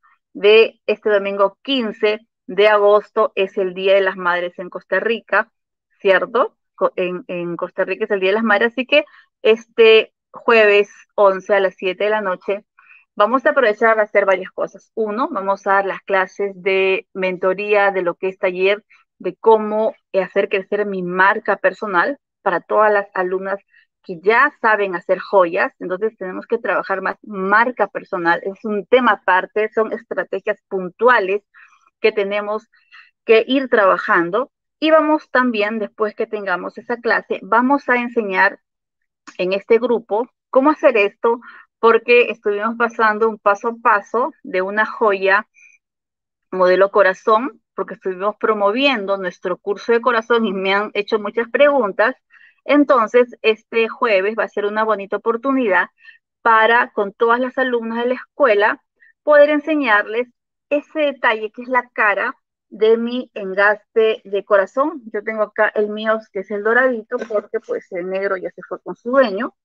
de este domingo 15 de agosto es el Día de las Madres en Costa Rica, ¿cierto? En Costa Rica es el Día de las Madres, así que este jueves 11 a las 7 de la noche vamos a aprovechar para hacer varias cosas. Uno, vamos a dar las clases de mentoría de lo que es taller, de cómo hacer crecer mi marca personal para todas las alumnas que ya saben hacer joyas. Entonces tenemos que trabajar más marca personal. Es un tema aparte, son estrategias puntuales que tenemos que ir trabajando. Y vamos también, después que tengamos esa clase, vamos a enseñar en este grupo cómo hacer esto, porque estuvimos pasando un paso a paso de una joya modelo corazón, porque estuvimos promoviendo nuestro curso de corazón y me han hecho muchas preguntas. Entonces, este jueves va a ser una bonita oportunidad para, con todas las alumnas de la escuela, poder enseñarles ese detalle que es la cara de mi engaste de corazón. Yo tengo acá el mío, que es el doradito, porque pues el negro ya se fue con su dueño.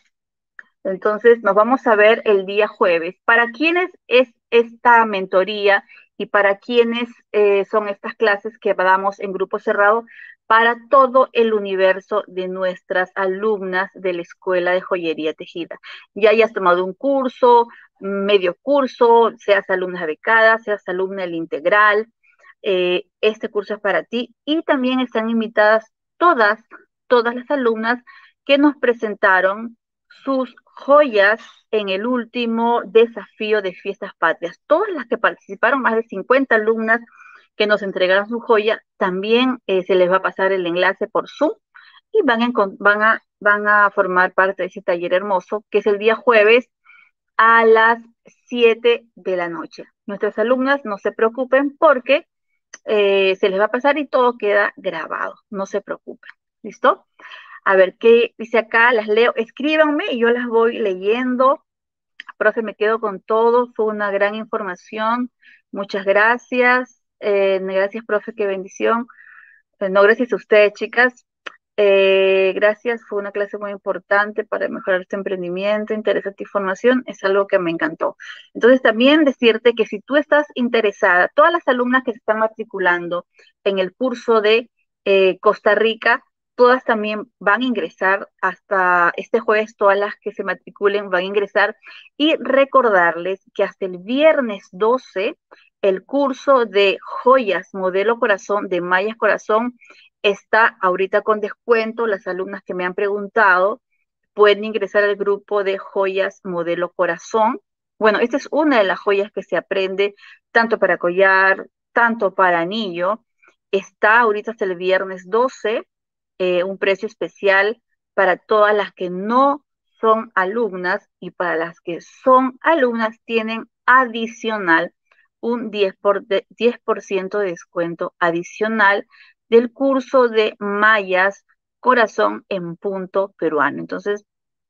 Entonces, nos vamos a ver el día jueves. ¿Para quiénes es esta mentoría y para quiénes son estas clases que damos en grupo cerrado? Para todo el universo de nuestras alumnas de la Escuela de Joyería Tejida. Ya hayas tomado un curso, medio curso, seas alumna becada, seas alumna del integral, este curso es para ti. Y también están invitadas todas, todas las alumnas que nos presentaron sus joyas en el último desafío de Fiestas Patrias. Todas las que participaron, más de 50 alumnas que nos entregaron su joya, también se les va a pasar el enlace por Zoom y van a formar parte de ese taller hermoso, que es el día jueves a las 7 de la noche. Nuestras alumnas no se preocupen porque se les va a pasar y todo queda grabado, no se preocupen. ¿Listo? A ver, ¿qué dice acá? Las leo, escríbanme y yo las voy leyendo. Profe, me quedo con todo, fue una gran información. Muchas gracias. Gracias, profe, qué bendición. No, gracias a ustedes, chicas. Gracias, fue una clase muy importante para mejorar este emprendimiento, interesante información, es algo que me encantó. Entonces, también decirte que si tú estás interesada, todas las alumnas que se están matriculando en el curso de Costa Rica, todas también van a ingresar hasta este jueves, todas las que se matriculen van a ingresar y recordarles que hasta el viernes 12, el curso de joyas modelo corazón de Mayas Corazón está ahorita con descuento. Las alumnas que me han preguntado pueden ingresar al grupo de joyas modelo corazón. Bueno, esta es una de las joyas que se aprende tanto para collar, tanto para anillo. Está ahorita hasta el viernes 12, un precio especial para todas las que no son alumnas, y para las que son alumnas tienen adicional un 10% de descuento adicional del curso de Mayas Corazón en punto peruano. Entonces,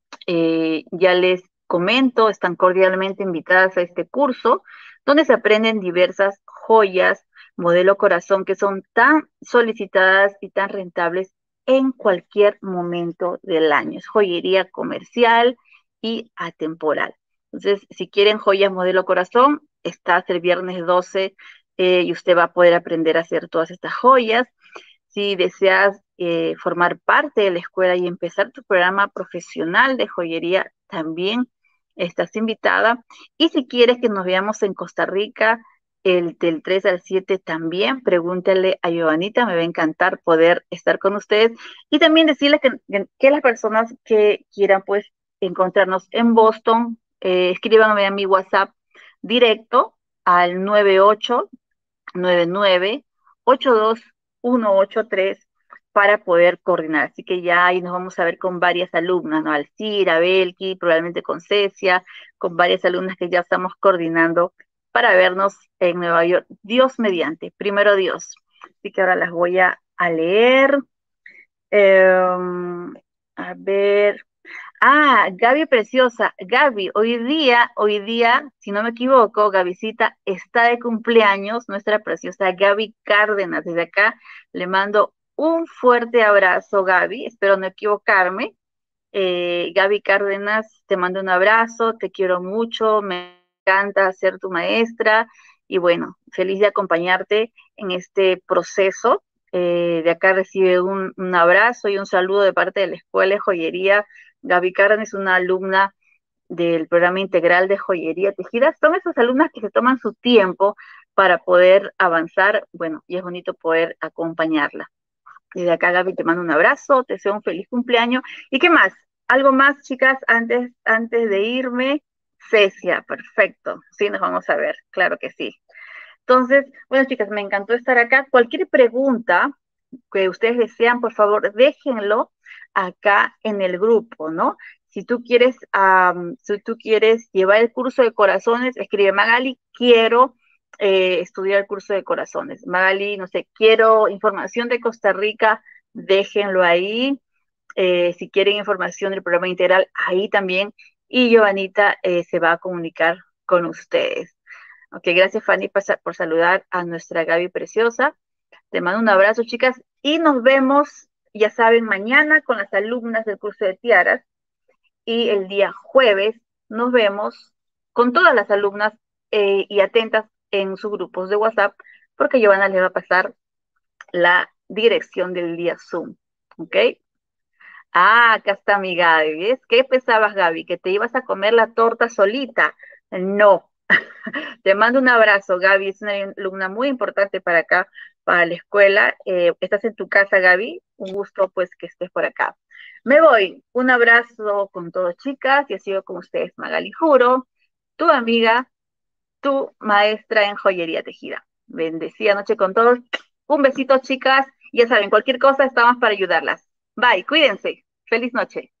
ya les comento, están cordialmente invitadas a este curso, donde se aprenden diversas joyas modelo corazón que son tan solicitadas y tan rentables en cualquier momento del año. Es joyería comercial y atemporal. Entonces, si quieren joyas modelo corazón, está hasta el viernes 12 y usted va a poder aprender a hacer todas estas joyas. Si deseas formar parte de la escuela y empezar tu programa profesional de joyería, también estás invitada. Y si quieres que nos veamos en Costa Rica, el del 3 al 7 también, pregúntale a Giovanita, me va a encantar poder estar con ustedes. Y también decirles que las personas que quieran pues encontrarnos en Boston, escríbanme a mi WhatsApp directo al 9899 82 183 para poder coordinar. Así que ya ahí nos vamos a ver con varias alumnas, ¿no? Alcira, Belki, probablemente con Cecia, con varias alumnas que ya estamos coordinando para vernos en Nueva York. Dios mediante, primero Dios. Así que ahora las voy a leer. A ver. Gaby preciosa, Gaby, hoy día, si no me equivoco, Gabycita está de cumpleaños, nuestra preciosa Gaby Cárdenas. Desde acá le mando un fuerte abrazo, Gaby, espero no equivocarme. Gaby Cárdenas, te mando un abrazo, te quiero mucho, me encanta ser tu maestra y bueno, feliz de acompañarte en este proceso. De acá recibe un abrazo y un saludo de parte de la Escuela de Joyería. Gaby Cárdenas es una alumna del programa integral de joyería tejida. Son esas alumnas que se toman su tiempo para poder avanzar, bueno, y es bonito poder acompañarla. Desde acá, Gaby, te mando un abrazo, te deseo un feliz cumpleaños. ¿Y qué más? ¿Algo más, chicas, antes de irme? Cecia, perfecto. Sí, nos vamos a ver, claro que sí. Entonces, bueno, chicas, me encantó estar acá. Cualquier pregunta que ustedes desean, por favor, déjenlo acá en el grupo, ¿no? Si tú quieres llevar el curso de corazones, escribe Magali, quiero estudiar el curso de corazones. Magali, no sé, quiero información de Costa Rica, déjenlo ahí. Si quieren información del programa integral, ahí también. Y Giovanita se va a comunicar con ustedes. Ok, gracias Fanny por saludar a nuestra Gaby preciosa. Te mando un abrazo, chicas, y nos vemos, ya saben, mañana con las alumnas del curso de tiaras y el día jueves nos vemos con todas las alumnas y atentas en sus grupos de WhatsApp, porque Giovanna les va a pasar la dirección del día Zoom. ¿Ok? Acá está mi Gaby. ¿Ves? ¿Qué pensabas, Gaby? ¿Que te ibas a comer la torta solita? No. Te mando un abrazo, Gaby. Es una alumna muy importante para acá, para la escuela. Estás en tu casa, Gaby. Un gusto, pues, que estés por acá. Me voy. Un abrazo con todos, chicas. Y ha sido con ustedes, Magali Juro, tu amiga, tu maestra en joyería tejida. Bendecida noche con todos. Un besito, chicas. Ya saben, cualquier cosa estamos para ayudarlas. Bye, cuídense. Feliz noche.